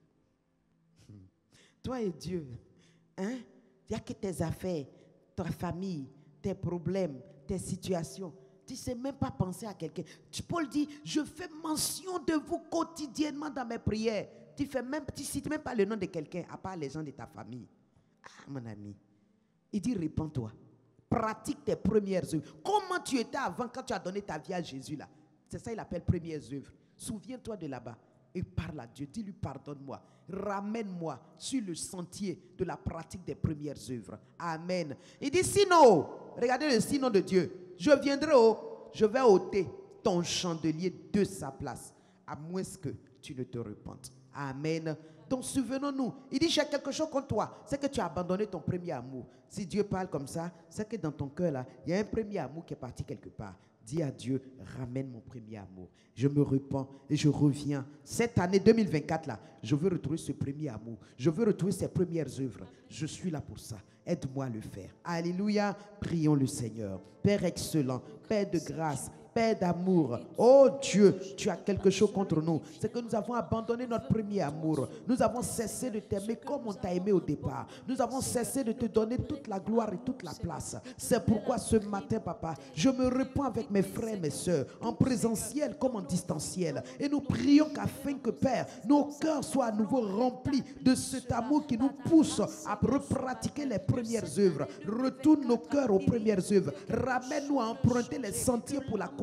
Toi et Dieu. Hein? Il n'y a que tes affaires, ta famille, tes problèmes, tes situations. Tu ne sais même pas penser à quelqu'un. Paul dit, je fais mention de vous quotidiennement dans mes prières. Tu ne cites même pas le nom de quelqu'un, à part les gens de ta famille. Ah, mon ami. Il dit, réponds-toi. Pratique tes premières œuvres. Comment tu étais avant quand tu as donné ta vie à Jésus là? C'est ça qu'il appelle premières œuvres. Souviens-toi de là-bas et parle à Dieu. Dis-lui pardonne-moi. Ramène-moi sur le sentier de la pratique des premières œuvres. Amen. Il dit sinon, regardez le sinon de Dieu. Je viendrai, au, je vais ôter ton chandelier de sa place, à moins que tu ne te repentes. Amen. Donc souvenons-nous, il dit j'ai quelque chose contre toi, c'est que tu as abandonné ton premier amour. Si Dieu parle comme ça, c'est que dans ton cœur là, il y a un premier amour qui est parti quelque part. Dis à Dieu, ramène mon premier amour. Je me repens et je reviens. Cette année deux mille vingt-quatre là, je veux retrouver ce premier amour. Je veux retrouver ces premières œuvres. Je suis là pour ça. Aide-moi à le faire. Alléluia. Prions le Seigneur. Père excellent, Père de grâce, Père d'amour. Oh Dieu, tu as quelque chose contre nous. C'est que nous avons abandonné notre premier amour. Nous avons cessé de t'aimer comme on t'a aimé au départ. Nous avons cessé de te donner toute la gloire et toute la place. C'est pourquoi ce matin, papa, je me réponds avec mes frères et mes sœurs, en présentiel comme en distanciel. Et nous prions qu'afin que, Père, nos cœurs soient à nouveau remplis de cet amour qui nous pousse à repratiquer les premières œuvres. Retourne nos cœurs aux premières œuvres. Ramène-nous à emprunter les sentiers pour la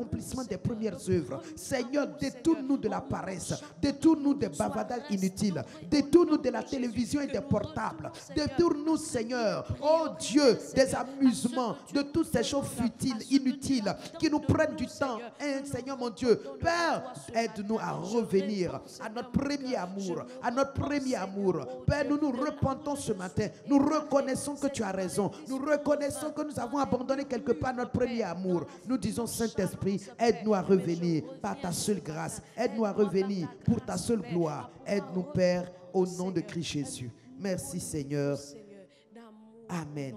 l'accomplissement des premières œuvres. Seigneur, détourne-nous de la paresse, détourne-nous des bavardages inutiles, détourne-nous de la télévision et des portables, détourne-nous, Seigneur, oh Dieu, des amusements, de toutes ces choses futiles, inutiles, qui nous prennent du temps. Et Seigneur mon Dieu, Père, aide-nous à revenir à notre premier amour, à notre premier amour. Père, nous nous repentons ce matin, nous reconnaissons que tu as raison, nous reconnaissons que nous avons abandonné quelque part notre premier amour. Nous disons, Saint-Esprit, aide-nous à revenir par ta seule grâce, aide-nous à revenir pour ta seule gloire. Aide-nous, Père, au nom de Christ Jésus. Merci, Seigneur. Amen.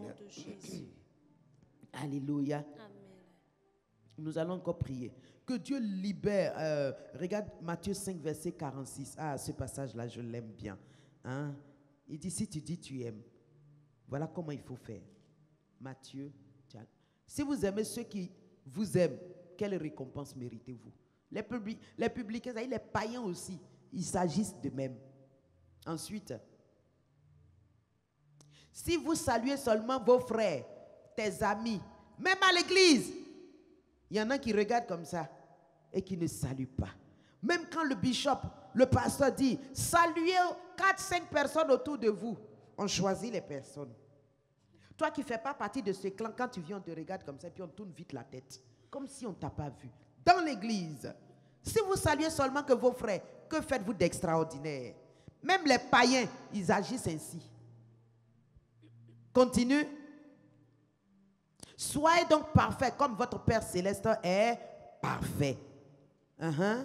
Alléluia. Nous allons encore prier. Que Dieu libère. Euh, regarde Matthieu cinq, verset quarante-six. Ah, ce passage-là, je l'aime bien. Hein? Il dit, si tu dis tu aimes, voilà comment il faut faire. Matthieu, tiens. Si vous aimez ceux qui vous aiment, quelle récompense méritez-vous? Les, publi les publicains, les païens aussi, ils s'agissent de même. Ensuite, si vous saluez seulement vos frères, tes amis, même à l'église, il y en a qui regardent comme ça et qui ne saluent pas. Même quand le bishop, le pasteur dit, saluez quatre cinq personnes autour de vous, on choisit les personnes. Toi qui ne fais pas partie de ce clan, quand tu viens, on te regarde comme ça, puis on tourne vite la tête, comme si on ne t'a pas vu. Dans l'église, si vous saluez seulement que vos frères, que faites-vous d'extraordinaire? Même les païens, ils agissent ainsi. Continue. Soyez donc parfaits comme votre Père Céleste est parfait. Uh-huh.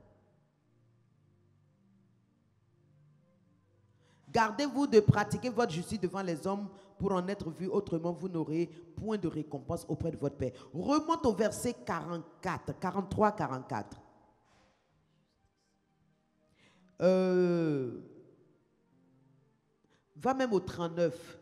Gardez-vous de pratiquer votre justice devant les hommes pour en être vu, autrement vous n'aurez point de récompense auprès de votre Père. Remonte au verset quarante-quatre, quarante-trois, quarante-quatre. Euh, va même au trente-neuf.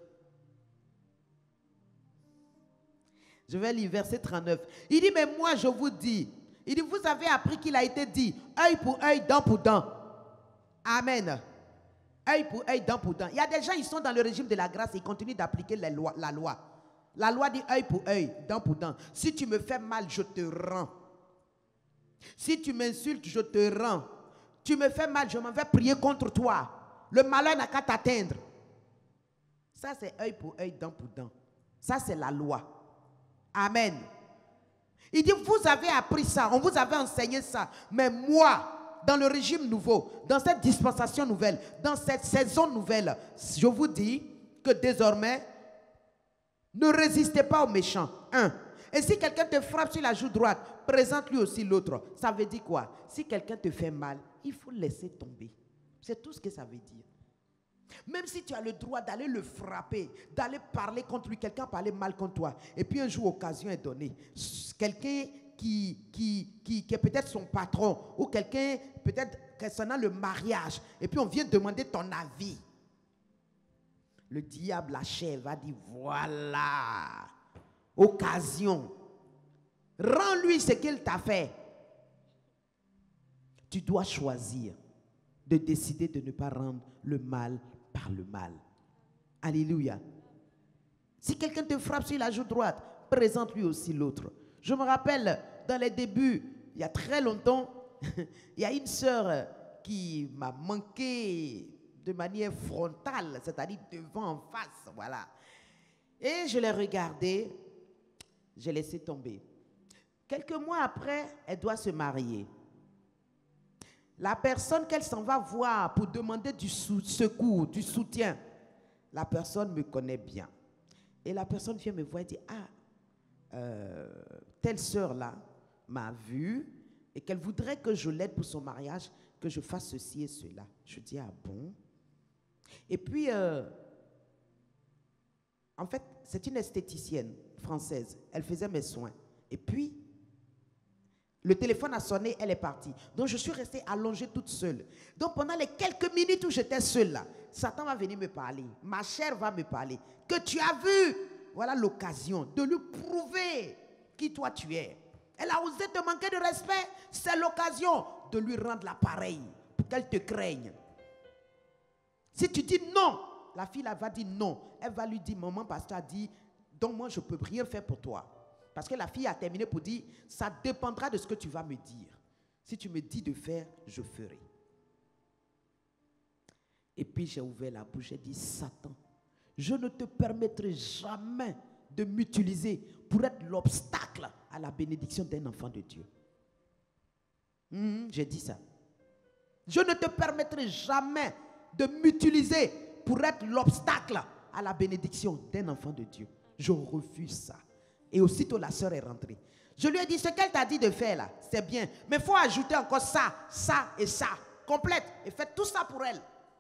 Je vais lire verset trente-neuf. Il dit, mais moi je vous dis, il dit, vous avez appris qu'il a été dit, œil pour œil, dent pour dent. Amen. Œil pour œil, dent pour dent. Il y a des gens, ils sont dans le régime de la grâce et ils continuent d'appliquer la loi. La loi dit œil pour œil, dent pour dent. Si tu me fais mal, je te rends. Si tu m'insultes, je te rends. Tu me fais mal, je m'en vais prier contre toi. Le malheur n'a qu'à t'atteindre. Ça, c'est œil pour œil, dent pour dent. Ça, c'est la loi. Amen. Il dit, vous avez appris ça, on vous avait enseigné ça. Mais moi, dans le régime nouveau, dans cette dispensation nouvelle, dans cette saison nouvelle, je vous dis que désormais, ne résistez pas aux méchants. Un. Et si quelqu'un te frappe sur la joue droite, présente-lui aussi l'autre. Ça veut dire quoi? Si quelqu'un te fait mal, il faut laisser tomber. C'est tout ce que ça veut dire. Même si tu as le droit d'aller le frapper, d'aller parler contre lui, quelqu'un parler mal contre toi, et puis un jour occasion est donnée, quelqu'un qui, qui, qui, qui est peut-être son patron, ou quelqu'un peut-être concernant le mariage, et puis on vient demander ton avis. Le diable, la chair, va dire, voilà, occasion, rends-lui ce qu'il t'a fait. Tu dois choisir de décider de ne pas rendre le mal par le mal. Alléluia. Si quelqu'un te frappe sur la joue droite, présente-lui aussi l'autre. Je me rappelle, dans les débuts, il y a très longtemps, il y a une sœur qui m'a manqué de manière frontale, c'est-à-dire devant, en face, voilà. Et je l'ai regardée, j'ai laissé tomber. Quelques mois après, elle doit se marier. La personne qu'elle s'en va voir pour demander du secours, du soutien, la personne me connaît bien. Et la personne vient me voir et dit, ah, euh, telle sœur-là m'a vue et qu'elle voudrait que je l'aide pour son mariage, que je fasse ceci et cela. Je dis, ah bon? Et puis, euh, en fait, c'est une esthéticienne française. Elle faisait mes soins. Et puis, le téléphone a sonné, elle est partie. Donc, je suis restée allongée toute seule. Donc, pendant les quelques minutes où j'étais seule là, Satan va venir me parler. Ma chair va me parler. Que tu as vu, voilà l'occasion de lui prouver qui toi tu es. Elle a osé te manquer de respect. C'est l'occasion de lui rendre l'appareil pour qu'elle te craigne. Si tu dis non, la fille là va dire non. Elle va lui dire, maman, pasteur a dit, donc moi je ne peux rien faire pour toi. Parce que la fille a terminé pour dire, ça dépendra de ce que tu vas me dire. Si tu me dis de faire, je ferai. Et puis j'ai ouvert la bouche, j'ai dit, Satan, je ne te permettrai jamais de m'utiliser pour être l'obstacle à la bénédiction d'un enfant de Dieu. Mmh, j'ai dit ça. Je ne te permettrai jamais de m'utiliser pour être l'obstacle à la bénédiction d'un enfant de Dieu. Je refuse ça. Et aussitôt la sœur est rentrée. Je lui ai dit, ce qu'elle t'a dit de faire là, c'est bien. Mais il faut ajouter encore ça, ça et ça. Complète. Et faites tout ça pour elle.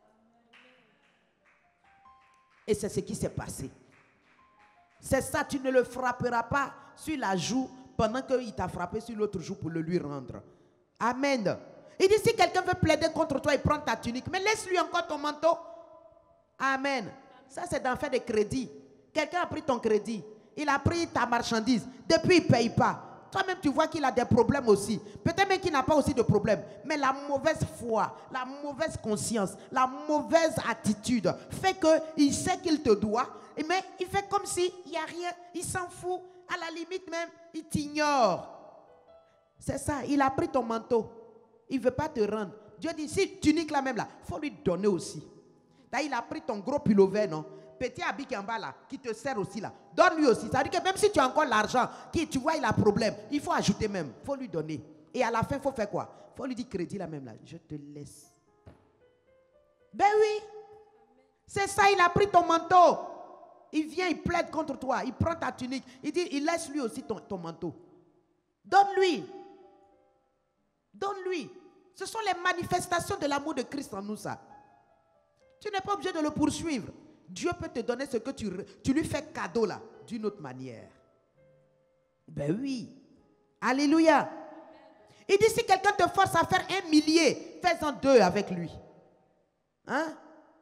Et c'est ce qui s'est passé. C'est ça, tu ne le frapperas pas sur la joue pendant qu'il t'a frappé sur l'autre joue pour le lui rendre. Amen. Il dit, si quelqu'un veut plaider contre toi, il prend ta tunique, mais laisse-lui encore ton manteau. Amen. Ça, c'est d'en faire des crédits. Quelqu'un a pris ton crédit. Il a pris ta marchandise. Depuis, il ne paye pas. Toi-même, tu vois qu'il a des problèmes aussi. Peut-être même qu'il n'a pas aussi de problèmes. Mais la mauvaise foi, la mauvaise conscience, la mauvaise attitude fait qu'il sait qu'il te doit. Mais il fait comme s'il n'y a rien. Il s'en fout. À la limite même, il t'ignore. C'est ça. Il a pris ton manteau. Il ne veut pas te rendre. Dieu dit, si tu niques là même là, il faut lui donner aussi. Là, il a pris ton gros pullover, non? Petit habit qui est en bas là, qui te sert aussi là. Donne-lui aussi. Ça veut dire que même si tu as encore l'argent, qui tu vois il a problème, il faut ajouter même. Il faut lui donner. Et à la fin, il faut faire quoi? Il faut lui dire crédit là même là. Je te laisse. Ben oui. C'est ça, il a pris ton manteau. Il vient, il plaide contre toi. Il prend ta tunique. Il dit, il laisse lui aussi ton, ton manteau. Donne-lui. Donne-lui. Ce sont les manifestations de l'amour de Christ en nous, ça. Tu n'es pas obligé de le poursuivre. Dieu peut te donner ce que tu, tu lui fais cadeau là, d'une autre manière. Ben oui. Alléluia. Il dit, si quelqu'un te force à faire un millier, fais-en deux avec lui. Hein?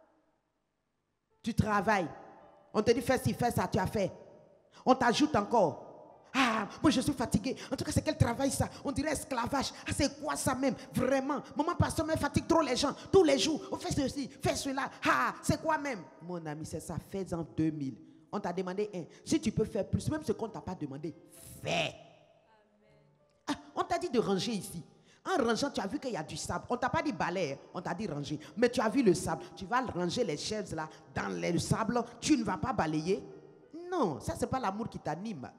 Tu travailles. On te dit, fais ci, fais ça, tu as fait. On t'ajoute encore. Ah, moi je suis fatigué. En tout cas, c'est quel travail ça? On dirait esclavage. Ah, c'est quoi ça même? Vraiment. Maman pasteur me fatigue trop les gens. Tous les jours, on fait ceci, fait cela. Ah, c'est quoi même? Mon ami, c'est ça. Fais-en deux mille. On t'a demandé un. Si tu peux faire plus, même ce qu'on ne t'a pas demandé, fais. Ah, on t'a dit de ranger ici. En rangeant, tu as vu qu'il y a du sable. On ne t'a pas dit balayer, on t'a dit ranger. Mais tu as vu le sable. Tu vas ranger les chaises là, dans le sable. Tu ne vas pas balayer. Non, ça, ce n'est pas l'amour qui t'anime.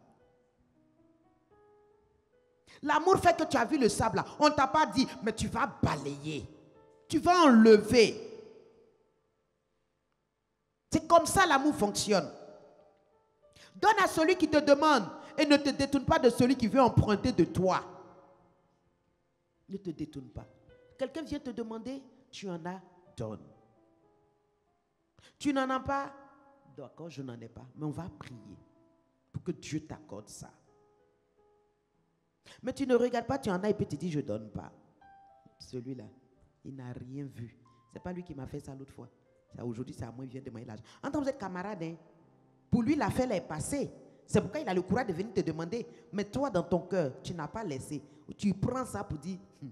L'amour fait que tu as vu le sable là. On ne t'a pas dit, mais tu vas balayer. Tu vas enlever. C'est comme ça l'amour fonctionne. Donne à celui qui te demande et ne te détourne pas de celui qui veut emprunter de toi. Ne te détourne pas. Quelqu'un vient te demander, tu en as, donne. Tu n'en as pas, d'accord, je n'en ai pas. Mais on va prier pour que Dieu t'accorde ça. Mais tu ne regardes pas, tu en as et puis tu dis, je ne donne pas. Celui-là, il n'a rien vu. Ce n'est pas lui qui m'a fait ça l'autre fois. Aujourd'hui, c'est à moi, il vient demander l'argent. En tant que vous êtes camarade, hein, pour lui, l'affaire est passée. C'est pourquoi il a le courage de venir te demander. Mais toi, dans ton cœur, tu n'as pas laissé. Tu prends ça pour dire, hm,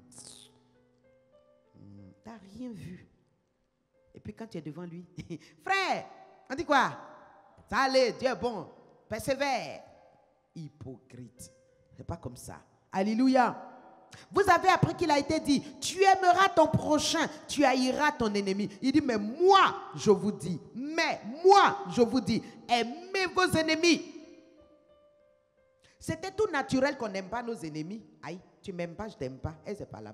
hm, tu n'as rien vu. Et puis quand tu es devant lui, frère, on dit quoi? Ça allait, Dieu est bon, persévère. Hypocrite. C'est pas comme ça. Alléluia. Vous avez appris qu'il a été dit, tu aimeras ton prochain, tu haïras ton ennemi. Il dit, mais moi, je vous dis, mais moi, je vous dis, aimez vos ennemis. C'était tout naturel qu'on n'aime pas nos ennemis. Aïe, tu m'aimes pas, je t'aime pas. Elle, c'est pas là.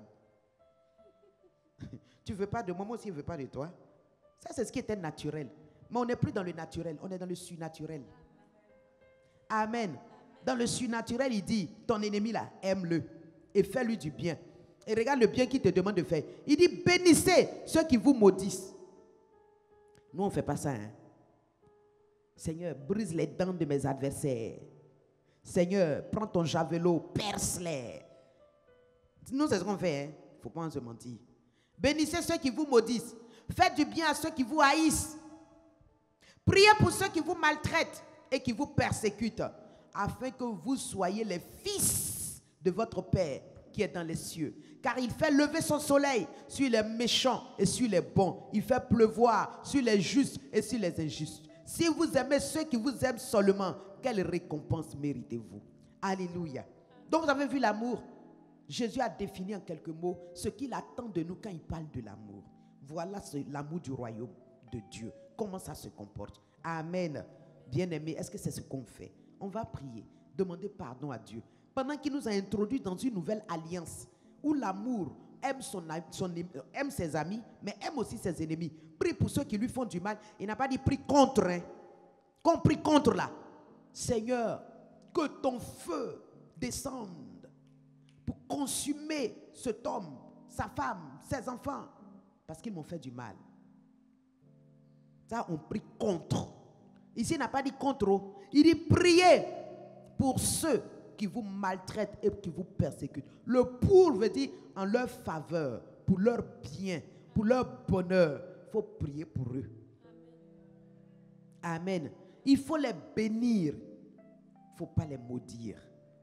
Tu veux pas de moi, moi aussi, je ne veux pas de toi. Ça, c'est ce qui était naturel. Mais on n'est plus dans le naturel, on est dans le surnaturel. Amen. Dans le surnaturel, il dit, ton ennemi là, aime-le et fais-lui du bien. Et regarde le bien qu'il te demande de faire. Il dit, bénissez ceux qui vous maudissent. Nous, on ne fait pas ça. Hein? Seigneur, brise les dents de mes adversaires. Seigneur, prends ton javelot, perce-les. Nous, c'est ce qu'on fait. Il hein? ne faut pas en se mentir. Bénissez ceux qui vous maudissent. Faites du bien à ceux qui vous haïssent. Priez pour ceux qui vous maltraitent et qui vous persécutent, afin que vous soyez les fils de votre Père qui est dans les cieux. Car il fait lever son soleil sur les méchants et sur les bons. Il fait pleuvoir sur les justes et sur les injustes. Si vous aimez ceux qui vous aiment seulement, quelle récompense méritez-vous? Alléluia. Donc vous avez vu l'amour. Jésus a défini en quelques mots ce qu'il attend de nous quand il parle de l'amour. Voilà l'amour du royaume de Dieu. Comment ça se comporte. Amen. Bien-aimés, est-ce que c'est ce qu'on fait? On va prier, demander pardon à Dieu. Pendant qu'il nous a introduits dans une nouvelle alliance où l'amour aime, son, son, aime ses amis, mais aime aussi ses ennemis. Prie pour ceux qui lui font du mal. Il n'a pas dit prie contre. Hein. Qu'on prie contre là. Seigneur, que ton feu descende pour consumer cet homme, sa femme, ses enfants, parce qu'ils m'ont fait du mal. Ça, on prie contre. Ici, il n'a pas dit contre. Il dit priez pour ceux qui vous maltraitent et qui vous persécutent. Le pour veut dire en leur faveur, pour leur bien, pour leur bonheur. Il faut prier pour eux. Amen. Il faut les bénir. Il ne faut pas les maudire.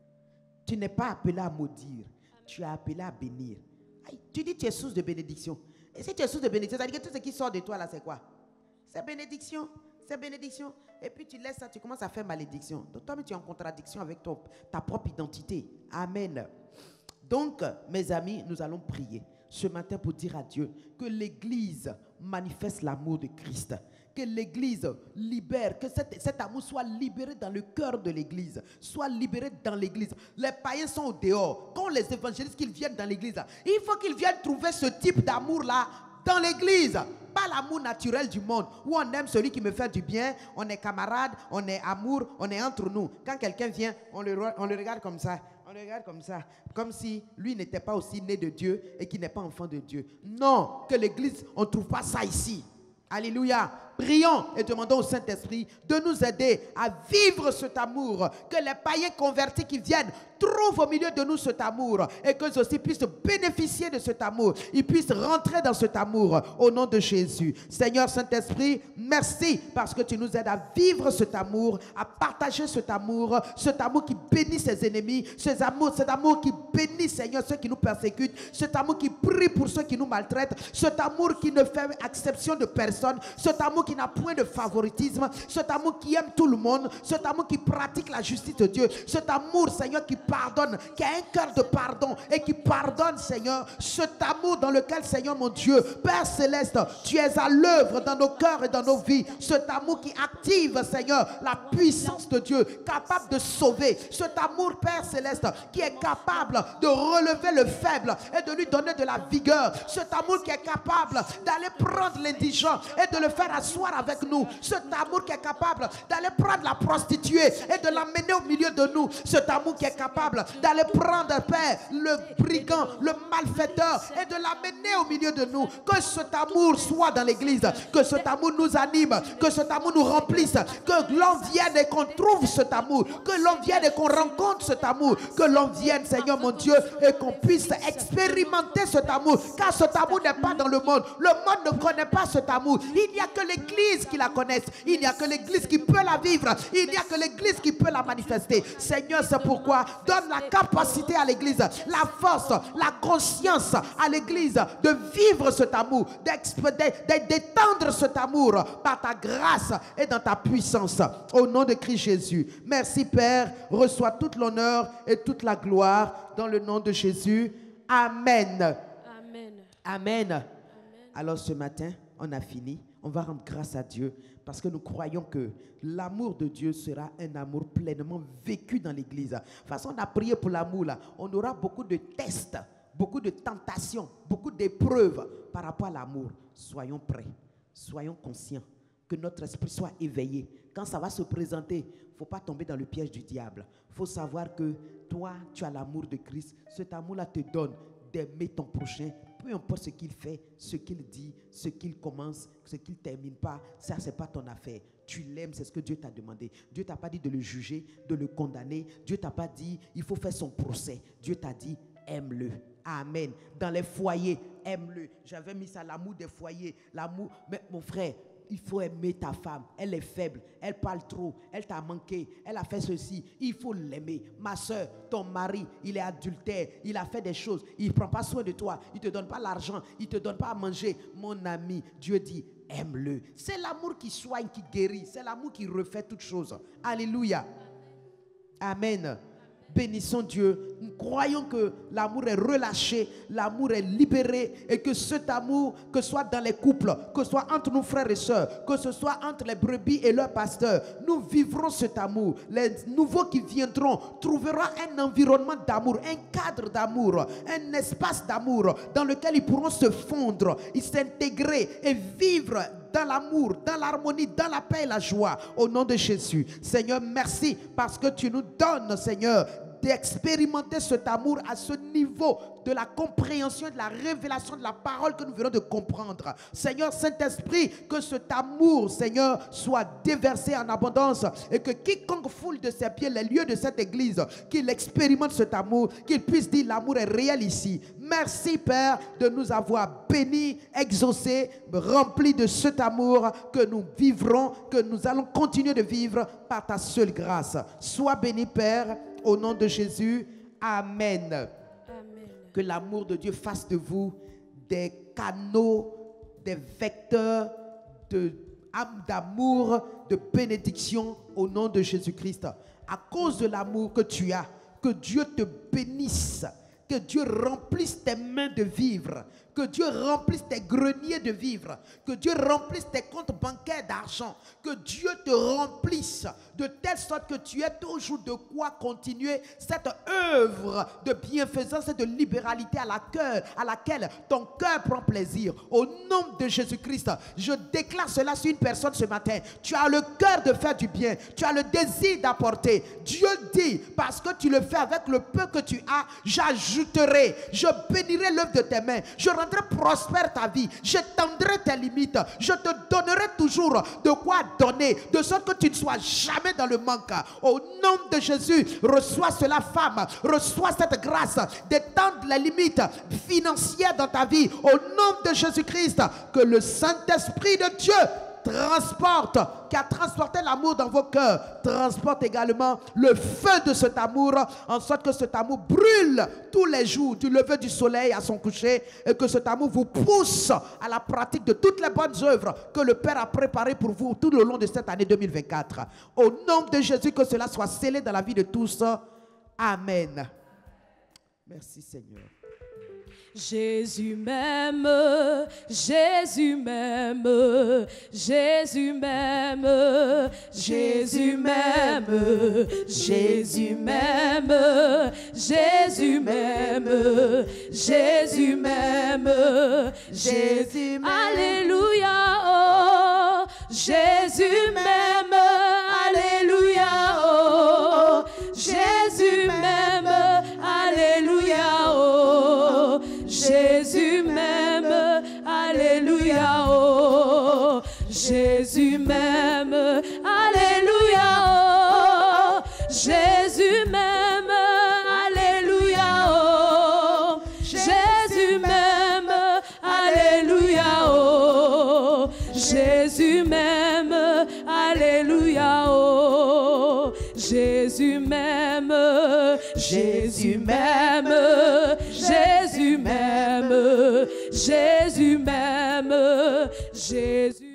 Tu n'es pas appelé à maudire. Tu es appelé à bénir. Aïe, tu dis que tu es source de bénédiction. Et si tu es source de bénédiction, ça veut dire que tout ce qui sort de toi là, c'est quoi? C'est bénédiction. C'est bénédiction. Et puis tu laisses ça, tu commences à faire malédiction. Donc toi-même, tu es en contradiction avec ton, ta propre identité. Amen. Donc, mes amis, nous allons prier ce matin pour dire à Dieu que l'Église manifeste l'amour de Christ. Que l'Église libère, que cet, cet amour soit libéré dans le cœur de l'Église, soit libéré dans l'Église. Les païens sont au dehors. Quand les évangélistes qu'ils viennent dans l'Église, il faut qu'ils viennent trouver ce type d'amour-là dans l'Église. Pas l'amour naturel du monde, où on aime celui qui me fait du bien, on est camarades, on est amour, on est entre nous. Quand quelqu'un vient, on le, on le regarde comme ça. On le regarde comme ça, comme si lui n'était pas aussi né de Dieu et qu'il n'est pas enfant de Dieu. Non, que l'Église, on ne trouve pas ça ici. Alléluia. Prions et demandons au Saint-Esprit de nous aider à vivre cet amour. Que les païens convertis qui viennent trouvent au milieu de nous cet amour. Et qu'eux aussi puissent bénéficier de cet amour. Ils puissent rentrer dans cet amour au nom de Jésus. Seigneur Saint-Esprit, merci parce que tu nous aides à vivre cet amour, à partager cet amour. Cet amour qui bénit ses ennemis. Cet amour, cet amour qui bénit, Seigneur, ceux qui nous persécutent. Cet amour qui prie pour ceux qui nous maltraitent. Cet amour qui ne fait exception de personne. Cet amour qui n'a point de favoritisme, cet amour qui aime tout le monde, cet amour qui pratique la justice de Dieu, cet amour, Seigneur, qui pardonne, qui a un cœur de pardon et qui pardonne, Seigneur, cet amour dans lequel, Seigneur mon Dieu, Père Céleste, tu es à l'œuvre dans nos cœurs et dans nos vies, cet amour qui active, Seigneur, la puissance de Dieu, capable de sauver, cet amour, Père Céleste, qui est capable de relever le faible et de lui donner de la vigueur, cet amour qui est capable d'aller prendre l'indigent et de le faire asseoir avec nous. Cet amour qui est capable d'aller prendre la prostituée et de l'amener au milieu de nous. Cet amour qui est capable d'aller prendre, Père, le brigand, le malfaiteur et de l'amener au milieu de nous. Que cet amour soit dans l'église. Que cet amour nous anime. Que cet amour nous remplisse. Que l'on vienne et qu'on trouve cet amour. Que l'on vienne et qu'on rencontre cet amour. Que l'on vienne, Seigneur mon Dieu, et qu'on puisse expérimenter cet amour. Car cet amour n'est pas dans le monde. Le monde ne connaît pas cet amour. Il n'y a que l'église qui la connaisse. Il n'y a que l'église qui peut la vivre. Il n'y a que l'église qui peut la manifester. Seigneur, c'est pourquoi donne la capacité à l'église, la force, la conscience à l'église de vivre cet amour, d'étendre cet amour par ta grâce et dans ta puissance. Au nom de Christ Jésus. Merci Père. Reçois toute l'honneur et toute la gloire dans le nom de Jésus. Amen. Amen. Amen. Amen. Alors ce matin, on a fini. On va rendre grâce à Dieu parce que nous croyons que l'amour de Dieu sera un amour pleinement vécu dans l'église. De toute façon, on a prié pour l'amour là. On aura beaucoup de tests, beaucoup de tentations, beaucoup d'épreuves par rapport à l'amour. Soyons prêts, soyons conscients que notre esprit soit éveillé. Quand ça va se présenter, il ne faut pas tomber dans le piège du diable. Il faut savoir que toi, tu as l'amour de Christ. Cet amour-là te donne d'aimer ton prochain. Peu importe ce qu'il fait, ce qu'il dit, ce qu'il commence, ce qu'il ne termine pas, ça, ce n'est pas ton affaire. Tu l'aimes, c'est ce que Dieu t'a demandé. Dieu ne t'a pas dit de le juger, de le condamner. Dieu ne t'a pas dit, il faut faire son procès. Dieu t'a dit, aime-le. Amen. Dans les foyers, aime-le. J'avais mis ça, l'amour des foyers. L'amour, mais mon frère, il faut aimer ta femme. Elle est faible, elle parle trop, elle t'a manqué, elle a fait ceci. Il faut l'aimer. Ma soeur, ton mari, il est adultère, il a fait des choses, il ne prend pas soin de toi, il ne te donne pas l'argent, il ne te donne pas à manger. Mon ami, Dieu dit, aime-le. C'est l'amour qui soigne, qui guérit. C'est l'amour qui refait toutes choses. Alléluia. Amen. Bénissons Dieu. Nous croyons que l'amour est relâché, l'amour est libéré et que cet amour, que ce soit dans les couples, que ce soit entre nos frères et sœurs, que ce soit entre les brebis et leurs pasteurs, nous vivrons cet amour. Les nouveaux qui viendront trouveront un environnement d'amour, un cadre d'amour, un espace d'amour dans lequel ils pourront se fondre, ils s'intégrer et vivre dans l'amour, dans l'harmonie, dans la paix et la joie. Au nom de Jésus. Seigneur, merci parce que tu nous donnes, Seigneur, d'expérimenter cet amour à ce niveau de la compréhension, de la révélation de la parole que nous venons de comprendre. Seigneur Saint-Esprit, que cet amour, Seigneur, soit déversé en abondance et que quiconque foule de ses pieds les lieux de cette église, qu'il expérimente cet amour, qu'il puisse dire l'amour est réel ici. Merci Père de nous avoir bénis, exaucés, remplis de cet amour que nous vivrons, que nous allons continuer de vivre par ta seule grâce. Sois béni Père, au nom de Jésus. Amen. Amen. Que l'amour de Dieu fasse de vous des canaux, des vecteurs de âme d'amour, de bénédiction au nom de Jésus-Christ. À cause de l'amour que tu as, que Dieu te bénisse, que Dieu remplisse tes mains de vivre, que Dieu remplisse tes greniers de vivre, que Dieu remplisse tes comptes bancaires d'argent, que Dieu te remplisse de telle sorte que tu aies toujours de quoi continuer cette œuvre de bienfaisance et de libéralité à, la cœur, à laquelle ton cœur prend plaisir. Au nom de Jésus-Christ, je déclare cela sur une personne ce matin. Tu as le cœur de faire du bien, tu as le désir d'apporter. Dieu dit, parce que tu le fais avec le peu que tu as, j'ajouterai, je bénirai l'œuvre de tes mains, je rendrai prospère ta vie, j'étendrai tes limites, je te donnerai toujours de quoi donner, de sorte que tu ne sois jamais dans le manque. Au nom de Jésus, reçois cela, femme, reçois cette grâce d'étendre les limites financières dans ta vie. Au nom de Jésus-Christ, que le Saint-Esprit de Dieu transporte, qui a transporté l'amour dans vos cœurs, transporte également le feu de cet amour, en sorte que cet amour brûle tous les jours, du lever du soleil à son coucher, et que cet amour vous pousse à la pratique de toutes les bonnes œuvres que le Père a préparées pour vous tout le long de cette année deux mille vingt-quatre. Au nom de Jésus, que cela soit scellé dans la vie de tous. Amen. Merci Seigneur. Jésus m'aime, Jésus m'aime, Jésus m'aime, Jésus m'aime, Jésus m'aime, Jésus m'aime, Jésus m'aime, Jésus m'aime. Alléluia, oh, Jésus m'aime, alléluia, oh, Jésus m'aime, alléluia, oh. Jésus m'aime, alléluia, oh. Jésus m'aime, alléluia, oh. Jésus m'aime, alléluia, oh. Jésus m'aime, alléluia, oh. Jésus m'aime, alléluia, oh. Jésus m'aime, Jésus m'aime, Jésus m'aime, Jésus m'aime, Jésus